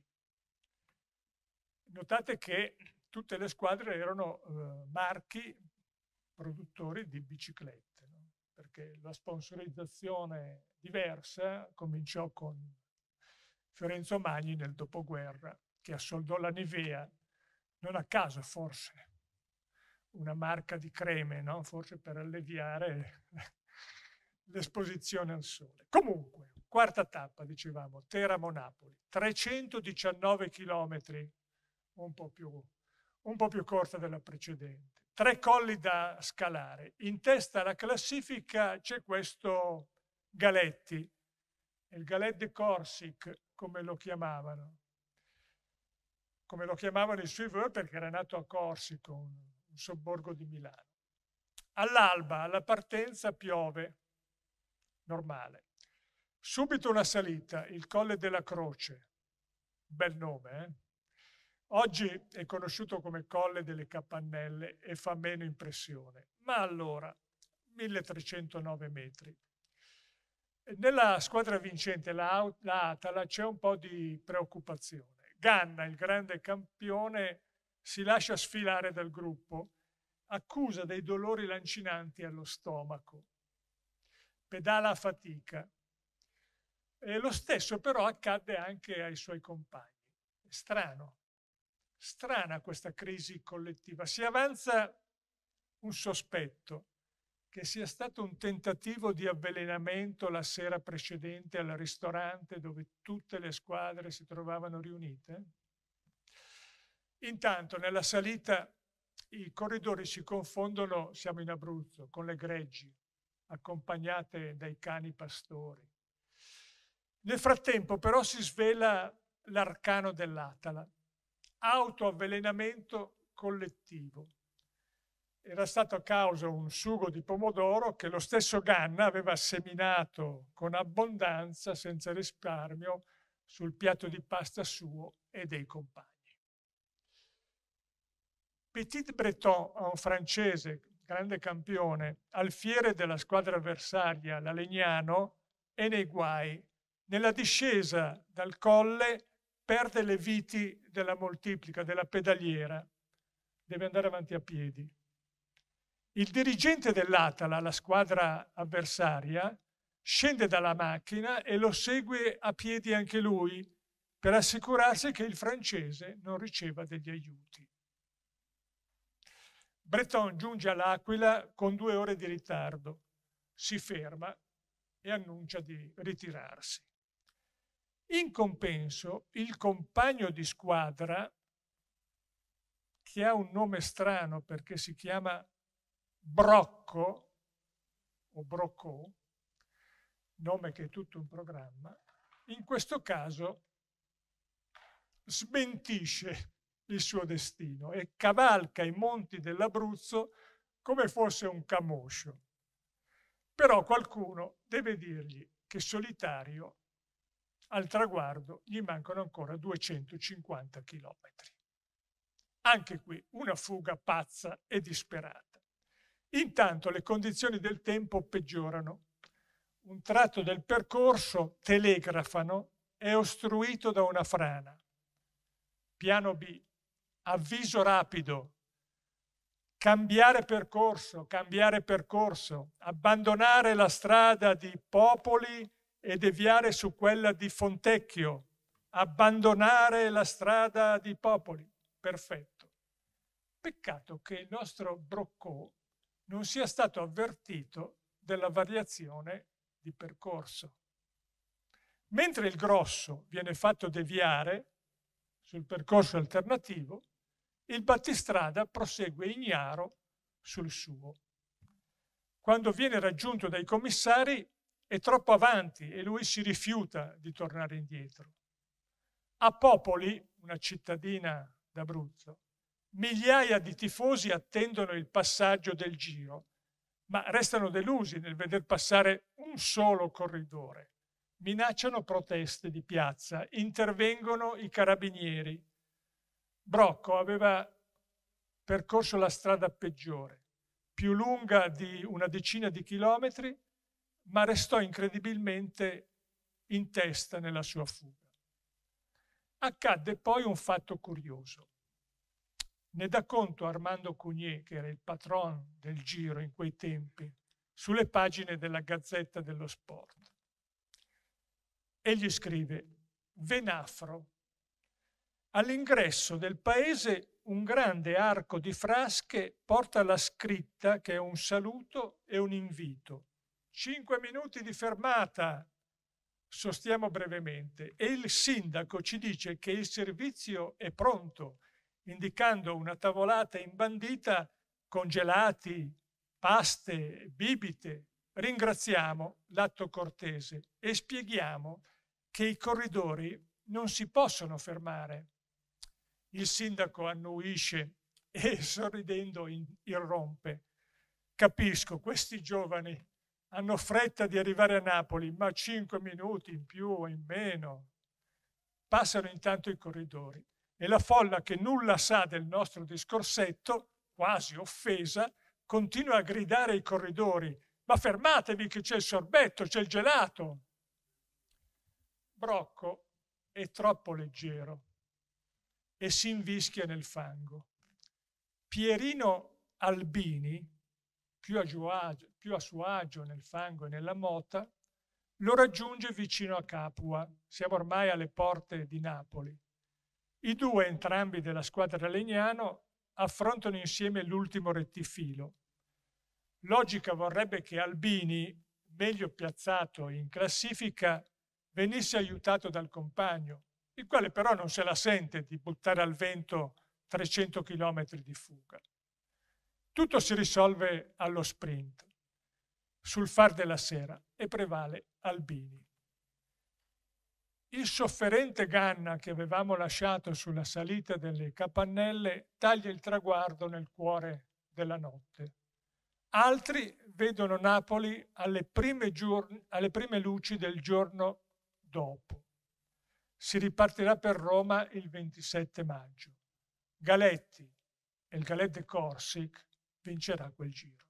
Notate che tutte le squadre erano marchi produttori di biciclette, no? Perché la sponsorizzazione diversa cominciò con Fiorenzo Magni nel dopoguerra, che assoldò la Nivea, non a caso forse, una marca di creme, no? Forse per alleviare l'esposizione al sole. Comunque, quarta tappa, dicevamo, Teramo-Napoli, 319 chilometri, un po' più corta della precedente. 3 colli da scalare. In testa alla classifica c'è questo Galetti, il Galet de Corsic, come lo chiamavano i suiveur, perché era nato a Corsico, un sobborgo di Milano. All'alba, alla partenza, piove, normale. Subito una salita, il Colle della Croce, bel nome, eh? Oggi è conosciuto come Colle delle Capannelle e fa meno impressione, ma allora 1309 metri. Nella squadra vincente, la Atala, c'è un po' di preoccupazione. Ganna, il grande campione, si lascia sfilare dal gruppo, accusa dei dolori lancinanti allo stomaco, pedala a fatica. E lo stesso però accadde anche ai suoi compagni. È strana questa crisi collettiva. Si avanza un sospetto che sia stato un tentativo di avvelenamento la sera precedente al ristorante dove tutte le squadre si trovavano riunite. Intanto nella salita i corridori si confondono, siamo in Abruzzo, con le greggi, accompagnate dai cani pastori. Nel frattempo però si svela l'arcano dell'Atala, autoavvelenamento collettivo. Era stato a causa un sugo di pomodoro che lo stesso Ganna aveva seminato con abbondanza, senza risparmio, sul piatto di pasta suo e dei compagni. Petit Breton, un francese, grande campione, alfiere della squadra avversaria, la Legnano, è nei guai. Nella discesa dal colle perde le viti della moltiplica, della pedaliera, deve andare avanti a piedi. Il dirigente dell'Atala, la squadra avversaria, scende dalla macchina e lo segue a piedi anche lui per assicurarsi che il francese non riceva degli aiuti. Breton giunge all'Aquila con 2 ore di ritardo, si ferma e annuncia di ritirarsi. In compenso, il compagno di squadra, che ha un nome strano perché si chiama Brocco, o Broccò, nome che è tutto un programma, in questo caso smentisce il suo destino e cavalca i monti dell'Abruzzo come fosse un camoscio. Però qualcuno deve dirgli che solitario al traguardo gli mancano ancora 250 chilometri. Anche qui una fuga pazza e disperata. Intanto le condizioni del tempo peggiorano. Un tratto del percorso, telegrafano, è ostruito da una frana. Piano B, avviso rapido, cambiare percorso, abbandonare la strada di Popoli e deviare su quella di Fontecchio, abbandonare la strada di Popoli. Perfetto. Peccato che il nostro Broccò non sia stato avvertito della variazione di percorso. Mentre il grosso viene fatto deviare sul percorso alternativo, il battistrada prosegue ignaro sul suo. Quando viene raggiunto dai commissari è troppo avanti e lui si rifiuta di tornare indietro. A Popoli, una cittadina d'Abruzzo, migliaia di tifosi attendono il passaggio del Giro, ma restano delusi nel veder passare un solo corridore. Minacciano proteste di piazza, intervengono i carabinieri. Brocco aveva percorso la strada peggiore, più lunga di una decina di chilometri, ma restò incredibilmente in testa nella sua fuga. Accadde poi un fatto curioso. Ne dà conto Armando Cugnet, che era il patron del Giro in quei tempi, sulle pagine della Gazzetta dello Sport. Egli scrive: Venafro. All'ingresso del paese un grande arco di frasche porta la scritta che è un saluto e un invito. 5 minuti di fermata, sostiamo brevemente, e il sindaco ci dice che il servizio è pronto, indicando una tavolata imbandita con gelati, paste, bibite. Ringraziamo l'atto cortese e spieghiamo che i corridori non si possono fermare. Il sindaco annuisce e sorridendo irrompe: capisco, questi giovani hanno fretta di arrivare a Napoli, ma 5 minuti in più o in meno. Passano intanto i corridori e la folla, che nulla sa del nostro discorsetto, quasi offesa, continua a gridare ai corridori: ma fermatevi che c'è il sorbetto, c'è il gelato. Brocco è troppo leggero e si invischia nel fango. Pierino Albini, più a suo agio nel fango e nella mota, lo raggiunge vicino a Capua. Siamo ormai alle porte di Napoli. I due, entrambi della squadra Legnano, affrontano insieme l'ultimo rettifilo. Logica vorrebbe che Albini, meglio piazzato in classifica, venisse aiutato dal compagno, il quale però non se la sente di buttare al vento 300 chilometri di fuga. Tutto si risolve allo sprint, sul far della sera, e prevale Albini. Il sofferente Ganna, che avevamo lasciato sulla salita delle Capannelle, taglia il traguardo nel cuore della notte. Altri vedono Napoli alle prime luci del giorno dopo. Si ripartirà per Roma il 27 maggio. Galetti e il Galet de Corsic vincerà quel giro.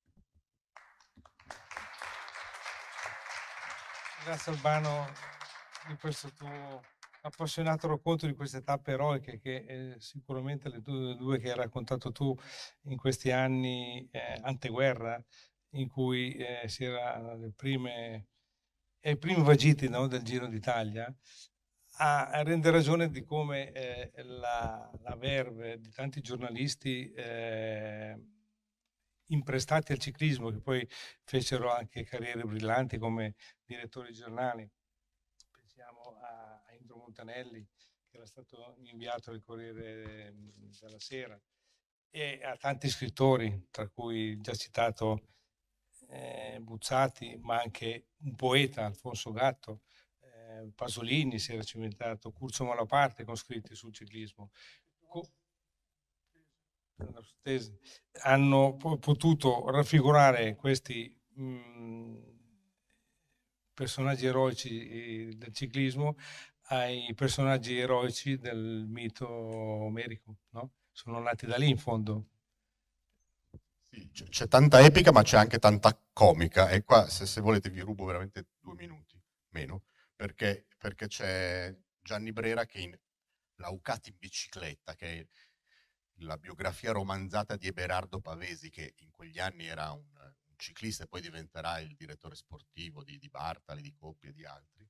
Grazie Albano di questo tuo appassionato racconto di queste tappe eroiche che sicuramente le due che hai raccontato tu in questi anni anteguerra, in cui si era ai primi vagiti, no, del Giro d'Italia, a rende ragione di come la verve di tanti giornalisti imprestati al ciclismo, che poi fecero anche carriere brillanti come direttori giornali. Pensiamo a Indro Montanelli, che era stato inviato al Corriere della Sera, e a tanti scrittori, tra cui il già citato Buzzati, ma anche un poeta, Alfonso Gatto, Pasolini si era cimentato, Curzo Malaparte, con scritti sul ciclismo. Hanno potuto raffigurare questi personaggi eroici del ciclismo ai personaggi eroici del mito omerico, no? Sono nati da lì in fondo. Sì, c'è tanta epica, ma c'è anche tanta comica, e qua se volete vi rubo veramente 2 minuti, meno, perché c'è Gianni Brera che in L'Aucati in bicicletta, che è la biografia romanzata di Eberardo Pavesi, che in quegli anni era un ciclista e poi diventerà il direttore sportivo di Bartali, di Coppi e di altri,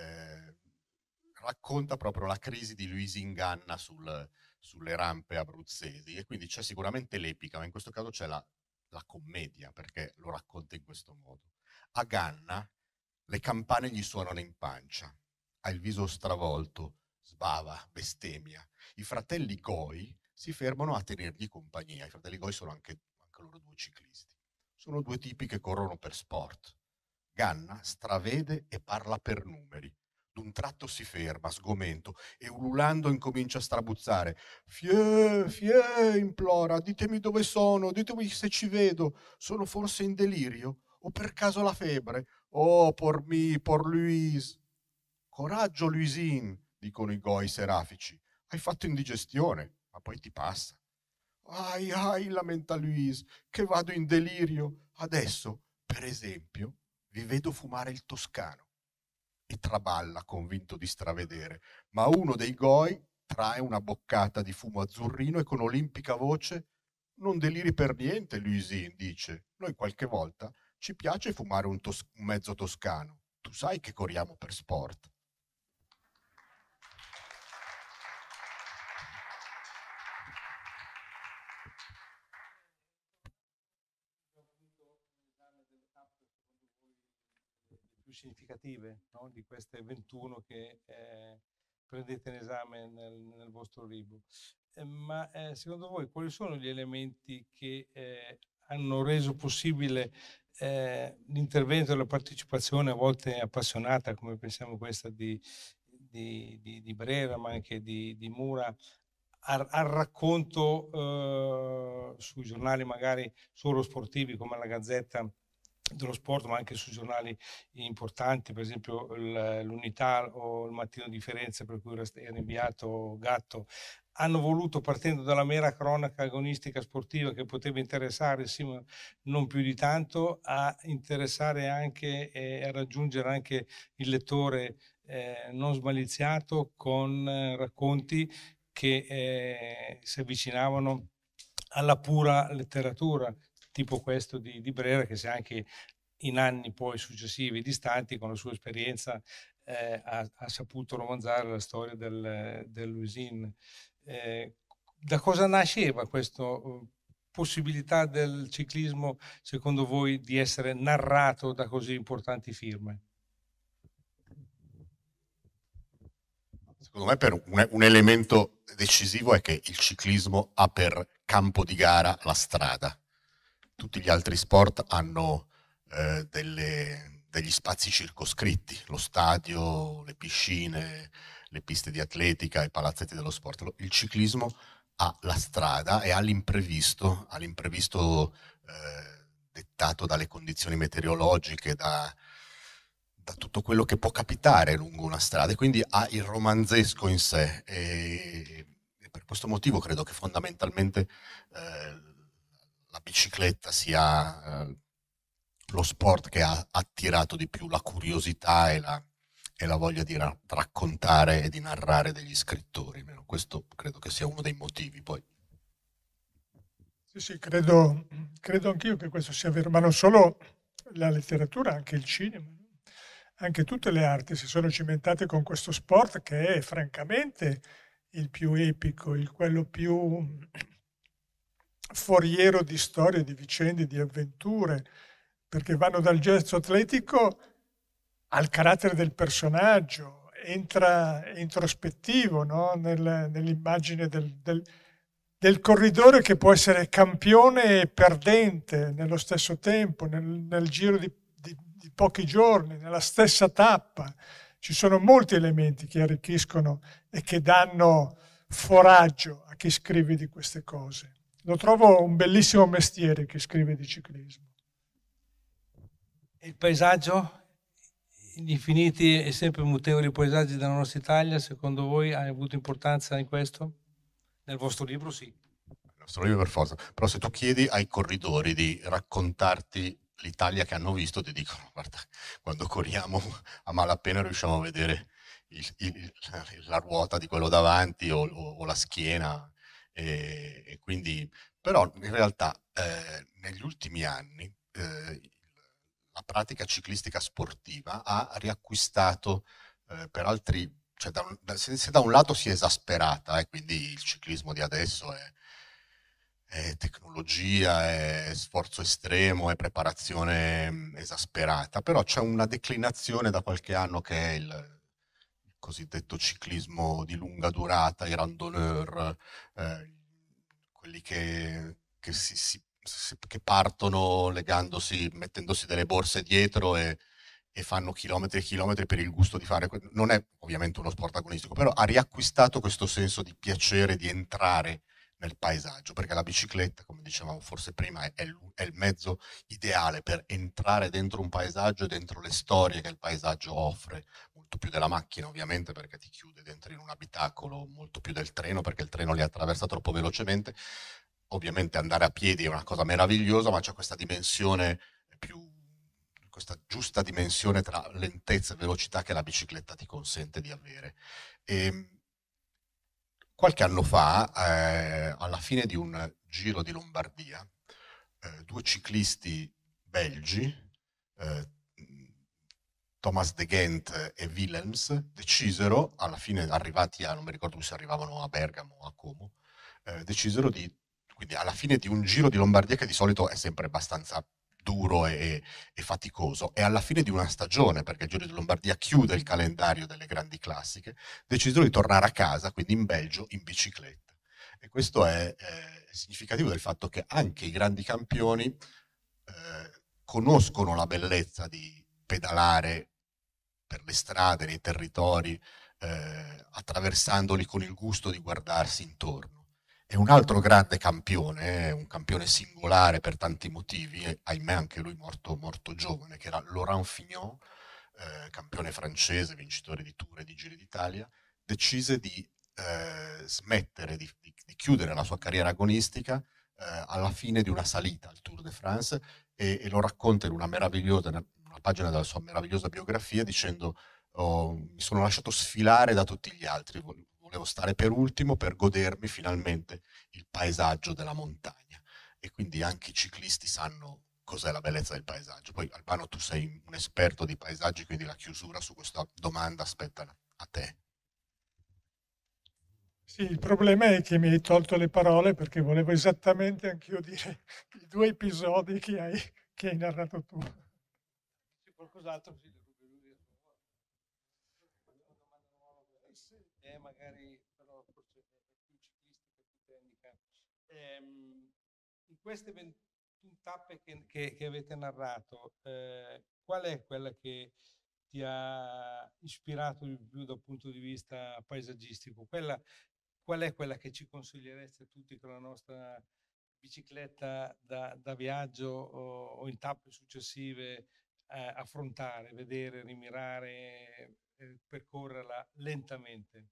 racconta proprio la crisi di Luisi Inganna sulle rampe abruzzesi, e quindi c'è sicuramente l'epica, ma in questo caso c'è la commedia, perché lo racconta in questo modo. A Ganna le campane gli suonano in pancia, ha il viso stravolto, sbava, bestemmia. I fratelli Goi si fermano a tenergli compagnia. I fratelli Goi sono anche loro 2 ciclisti. Sono 2 tipi che corrono per sport. Ganna stravede e parla per numeri. D'un tratto si ferma, sgomento, e ululando incomincia a strabuzzare. Fie, implora, ditemi dove sono, ditemi se ci vedo. Sono forse in delirio? O per caso la febbre? Oh, por Louise. Coraggio, Luisin, dicono i Goi serafici. Hai fatto indigestione, ma poi ti passa. Ai, lamenta Louise, che vado in delirio. Adesso, per esempio, vi vedo fumare il toscano. e traballa convinto di stravedere, ma uno dei goi trae una boccata di fumo azzurrino e con olimpica voce: non deliri per niente, Luisin, dice, noi qualche volta ci piace fumare un mezzo toscano, tu sai che corriamo per sport. Più significative, no? Di queste 21 che prendete in esame nel vostro libro. Ma secondo voi quali sono gli elementi che hanno reso possibile l'intervento e la partecipazione a volte appassionata, come pensiamo questa di Brera, ma anche di Mura, al racconto sui giornali magari solo sportivi come la Gazzetta dello Sport, ma anche su giornali importanti, per esempio l'Unità o il Mattino di Firenze, per cui era inviato Gatto, hanno voluto, partendo dalla mera cronaca agonistica sportiva che poteva interessare, sì, ma non più di tanto, a interessare anche e a raggiungere anche il lettore non smaliziato con racconti che si avvicinavano alla pura letteratura, tipo questo di Brera, che se anche in anni poi successivi distanti, con la sua esperienza, ha saputo romanzare la storia del Luisin. Da cosa nasceva questa possibilità del ciclismo, secondo voi, di essere narrato da così importanti firme? Secondo me per un elemento decisivo è che il ciclismo ha per campo di gara la strada. Tutti gli altri sport hanno degli spazi circoscritti, lo stadio, le piscine, le piste di atletica, i palazzetti dello sport. Il ciclismo ha la strada e ha l'imprevisto dettato dalle condizioni meteorologiche, da tutto quello che può capitare lungo una strada, e quindi ha il romanzesco in sé, e per questo motivo credo che fondamentalmente la bicicletta sia lo sport che ha attirato di più la curiosità e la voglia di raccontare e di narrare degli scrittori. Questo credo che sia uno dei motivi. Poi sì, credo anch'io che questo sia vero, ma non solo la letteratura, anche il cinema, anche tutte le arti si sono cimentate con questo sport che è francamente il più epico, quello più foriero di storie, di vicende, di avventure, perché vanno dal gesto atletico al carattere del personaggio, entra introspettivo, no? Nell'immagine del corridore che può essere campione e perdente nello stesso tempo, nel giro di pochi giorni, nella stessa tappa. Ci sono molti elementi che arricchiscono e che danno foraggio a chi scrive di queste cose. Lo trovo un bellissimo mestiere chi scrive di ciclismo. Il paesaggio, gli infiniti e sempre mutevoli paesaggi della nostra Italia, secondo voi ha avuto importanza in questo? Nel vostro libro sì. Nel nostro libro per forza. Però se tu chiedi ai corridori di raccontarti l'Italia che hanno visto, ti dicono: guarda, quando corriamo a malapena riusciamo a vedere la ruota di quello davanti o la schiena, e quindi, però in realtà negli ultimi anni la pratica ciclistica sportiva ha riacquistato per altri, cioè se da un lato si è esasperata, quindi il ciclismo di adesso è tecnologia, è sforzo estremo, è preparazione esasperata, però c'è una declinazione da qualche anno che è il cosiddetto ciclismo di lunga durata, i randonneur, quelli che partono legandosi, mettendosi delle borse dietro e fanno chilometri e chilometri per il gusto di fare. Non è ovviamente uno sport agonistico, però ha riacquistato questo senso di piacere di entrare nel paesaggio, perché la bicicletta, come dicevamo forse prima, è il mezzo ideale per entrare dentro un paesaggio e dentro le storie che il paesaggio offre, molto più della macchina ovviamente, perché ti chiude dentro in un abitacolo, molto più del treno, perché il treno li attraversa troppo velocemente. Ovviamente andare a piedi è una cosa meravigliosa, ma c'è questa dimensione più questa giusta dimensione tra lentezza e velocità che la bicicletta ti consente di avere. Qualche anno fa, alla fine di un Giro di Lombardia, due ciclisti belgi, Thomas de Gendt e Willems, decisero, alla fine arrivati a, non mi ricordo se arrivavano a Bergamo o a Como, decisero di, quindi alla fine di un Giro di Lombardia che di solito è sempre abbastanza duro e faticoso, e alla fine di una stagione, perché il Giro di Lombardia chiude il calendario delle grandi classiche, decisero di tornare a casa, quindi in Belgio, in bicicletta. E questo è significativo del fatto che anche i grandi campioni conoscono la bellezza di pedalare per le strade, nei territori, attraversandoli con il gusto di guardarsi intorno. E un altro grande campione, un campione singolare per tanti motivi, e ahimè anche lui morto giovane, che era Laurent Fignon, campione francese, vincitore di Tour e di Giri d'Italia, decise di smettere, di chiudere la sua carriera agonistica alla fine di una salita al Tour de France, e lo racconta in una pagina della sua meravigliosa biografia dicendo: mi sono lasciato sfilare da tutti gli altri, volevo stare per ultimo per godermi finalmente il paesaggio della montagna. E quindi anche i ciclisti sanno cos'è la bellezza del paesaggio. Poi Albano, tu sei un esperto di paesaggi, quindi la chiusura su questa domanda spetta a te. Sì, il problema è che mi hai tolto le parole, perché volevo esattamente anch'io dire i due episodi che hai narrato tu. C'è qualcos'altro? Sì, magari però forse è più ciclistica, più tecnica. In queste 21 tappe che avete narrato, qual è quella che ti ha ispirato di più dal punto di vista paesaggistico? Qual è quella che ci consigliereste a tutti con la nostra bicicletta da viaggio o in tappe successive affrontare, vedere, rimirare, percorrerla lentamente?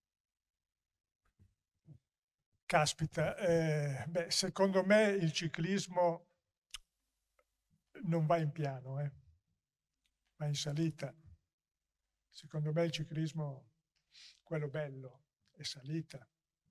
Caspita, secondo me il ciclismo non va in piano, va in salita. Secondo me il ciclismo, quello bello, è salita.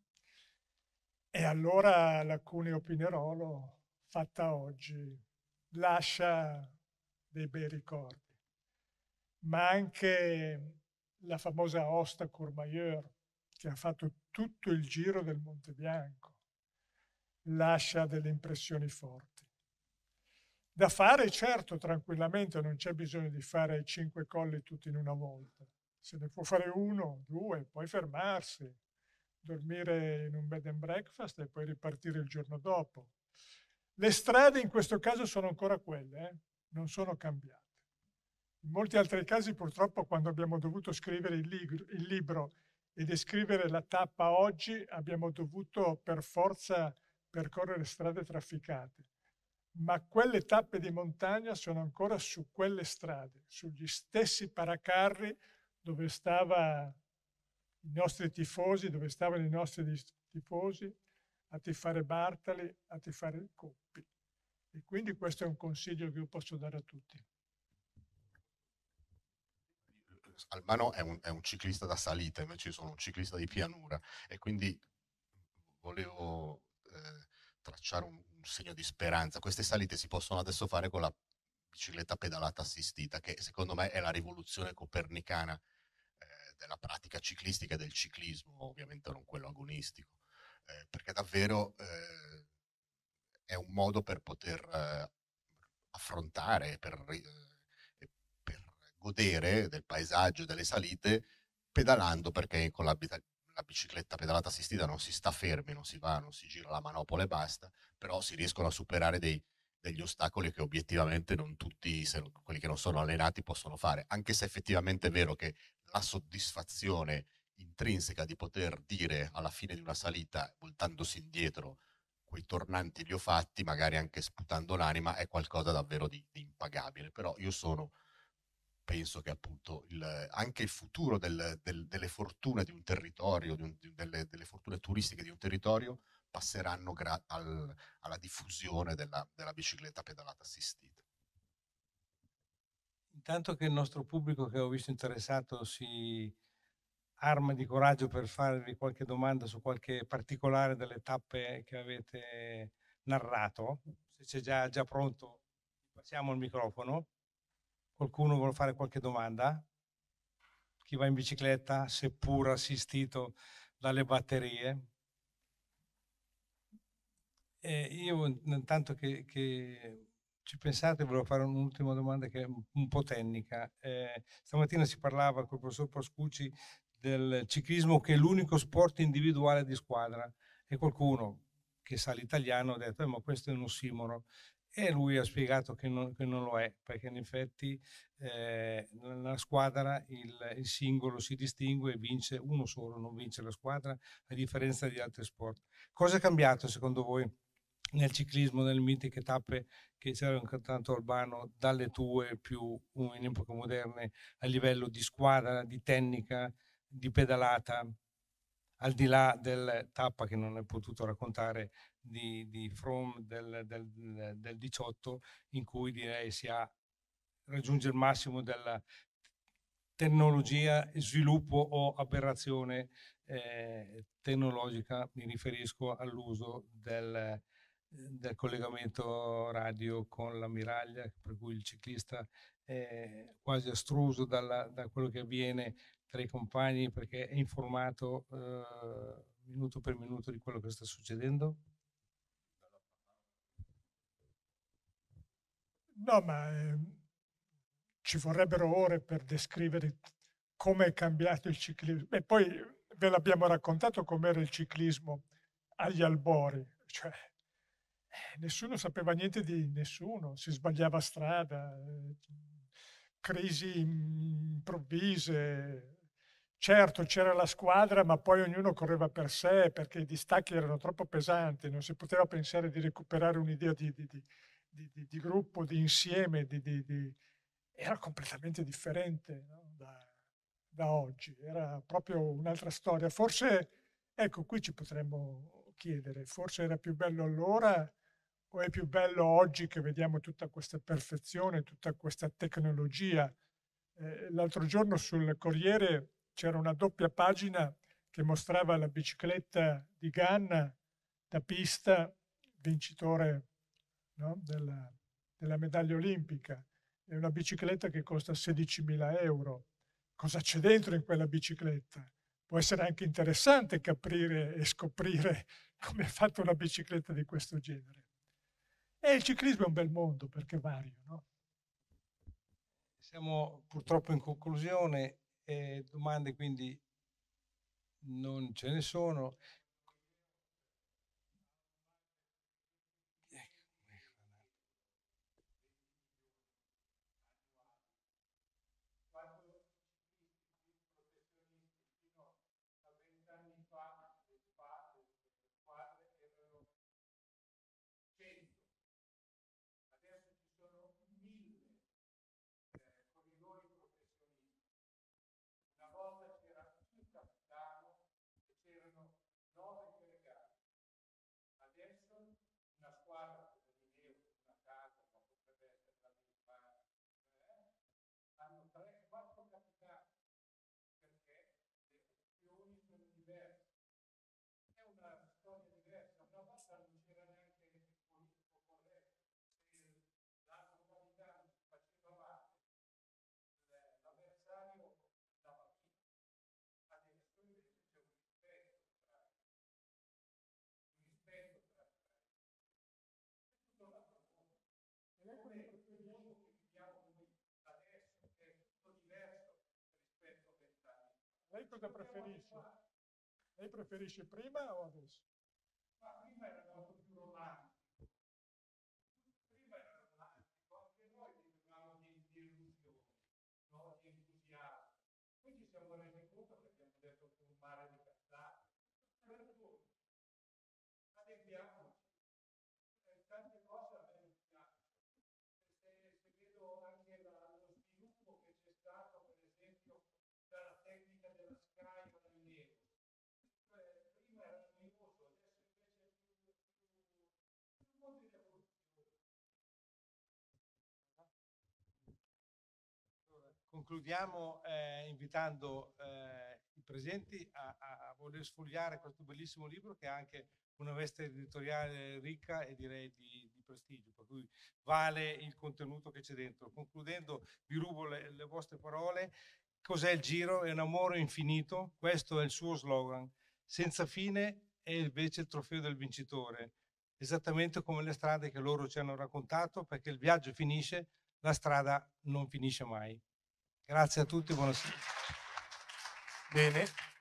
E allora la Cuneo Pinerolo, fatta oggi, lascia dei bei ricordi. Ma anche la famosa Aosta Courmayeur, che ha fatto tutto il giro del Monte Bianco, lascia delle impressioni forti. Da fare, certo, tranquillamente, non c'è bisogno di fare 5 colli tutti in una volta. Se ne può fare 1, 2, poi fermarsi, dormire in un bed and breakfast e poi ripartire il giorno dopo. Le strade in questo caso sono ancora quelle, non sono cambiate. In molti altri casi, purtroppo, quando abbiamo dovuto scrivere il libro e descrivere la tappa oggi, abbiamo dovuto per forza percorrere strade trafficate. Ma quelle tappe di montagna sono ancora su quelle strade, sugli stessi paracarri dove stavano i nostri tifosi, a tifare Bartali, a tifare Coppi. E quindi questo è un consiglio che io posso dare a tutti. Albano è un ciclista da salita, invece io sono un ciclista di pianura, e quindi volevo tracciare un segno di speranza. Queste salite si possono adesso fare con la bicicletta pedalata assistita, che secondo me è la rivoluzione copernicana della pratica ciclistica e del ciclismo, ovviamente non quello agonistico, perché davvero è un modo per poter affrontare, per godere del paesaggio, delle salite, pedalando, perché con la bicicletta pedalata assistita non si sta fermi, non si va, non si gira la manopola e basta, però si riescono a superare degli ostacoli che obiettivamente non tutti, quelli che non sono allenati, possono fare, anche se effettivamente è vero che la soddisfazione intrinseca di poter dire alla fine di una salita, voltandosi indietro, quei tornanti li ho fatti, magari anche sputando l'anima, è qualcosa davvero di impagabile. Però io penso che appunto anche il futuro delle fortune di un territorio, delle fortune turistiche di un territorio, passeranno alla diffusione della bicicletta pedalata assistita. Intanto che il nostro pubblico, che ho visto interessato, si arma di coraggio per farvi qualche domanda su qualche particolare delle tappe che avete narrato, se c'è già pronto, passiamo il microfono. Qualcuno vuole fare qualche domanda? Chi va in bicicletta, seppur assistito dalle batterie? Io intanto che ci pensate, volevo fare un'ultima domanda che è un po' tecnica. Stamattina si parlava con il professor Pascucci del ciclismo, che è l'unico sport individuale di squadra, e qualcuno che sa l'italiano ha detto ma questo è un ossimoro, e lui ha spiegato che non lo è, perché in effetti nella squadra il singolo si distingue e vince uno solo, non vince la squadra, a differenza di altri sport. Cosa è cambiato secondo voi nel ciclismo, nelle mitiche tappe che c'erano tanto Albano, dalle tue più in epoche moderne, a livello di squadra, di tecnica, di pedalata, al di là del tappa che non hai potuto raccontare di From del 18, in cui direi raggiunge il massimo della tecnologia, sviluppo o aberrazione tecnologica. Mi riferisco all'uso del collegamento radio con l'ammiraglia, per cui il ciclista è quasi astruso da quello che avviene tra i compagni, perché è informato minuto per minuto di quello che sta succedendo. No, ma ci vorrebbero ore per descrivere come è cambiato il ciclismo. E poi ve l'abbiamo raccontato com'era il ciclismo agli albori, cioè nessuno sapeva niente di nessuno, si sbagliava strada, crisi improvvise. Certo, c'era la squadra, ma poi ognuno correva per sé perché i distacchi erano troppo pesanti, non si poteva pensare di recuperare un'idea di gruppo, di insieme, era completamente differente, no? Da oggi, era proprio un'altra storia. Forse, ecco, qui ci potremmo chiedere, forse era più bello allora o è più bello oggi che vediamo tutta questa perfezione, tutta questa tecnologia? L'altro giorno sul Corriere c'era una doppia pagina che mostrava la bicicletta di Ganna da pista, vincitore, no, della medaglia olimpica. È una bicicletta che costa 16.000 euro. Cosa c'è dentro in quella bicicletta? Può essere anche interessante capire e scoprire come è fatta una bicicletta di questo genere. E il ciclismo è un bel mondo perché vario, no? Siamo purtroppo in conclusione, domande quindi non ce ne sono. Lei cosa preferisce? Lei preferisce prima o adesso? Ma prima era molto più romantico. Prima era romantico, anche noi vivevamo di illusioni, no? Di entusiasmo. Poi ci siamo resi conto che abbiamo detto che un mare di cazzate. Per cui, adeguiamoci. Tante cose a me piacciono. Se vedo anche lo sviluppo che c'è stato, per esempio, dalla tecnica della scaglia al nero. Prima era noioso, adesso invece è più concludiamo invitando i presenti a voler sfogliare questo bellissimo libro, che ha anche una veste editoriale ricca e direi di prestigio, per cui vale il contenuto che c'è dentro. Concludendo, vi rubo le vostre parole. Cos'è il Giro? È un amore infinito, questo è il suo slogan. Senza fine è invece il trofeo del vincitore, esattamente come le strade che loro ci hanno raccontato, perché il viaggio finisce, la strada non finisce mai. Grazie a tutti, buonasera. Bene.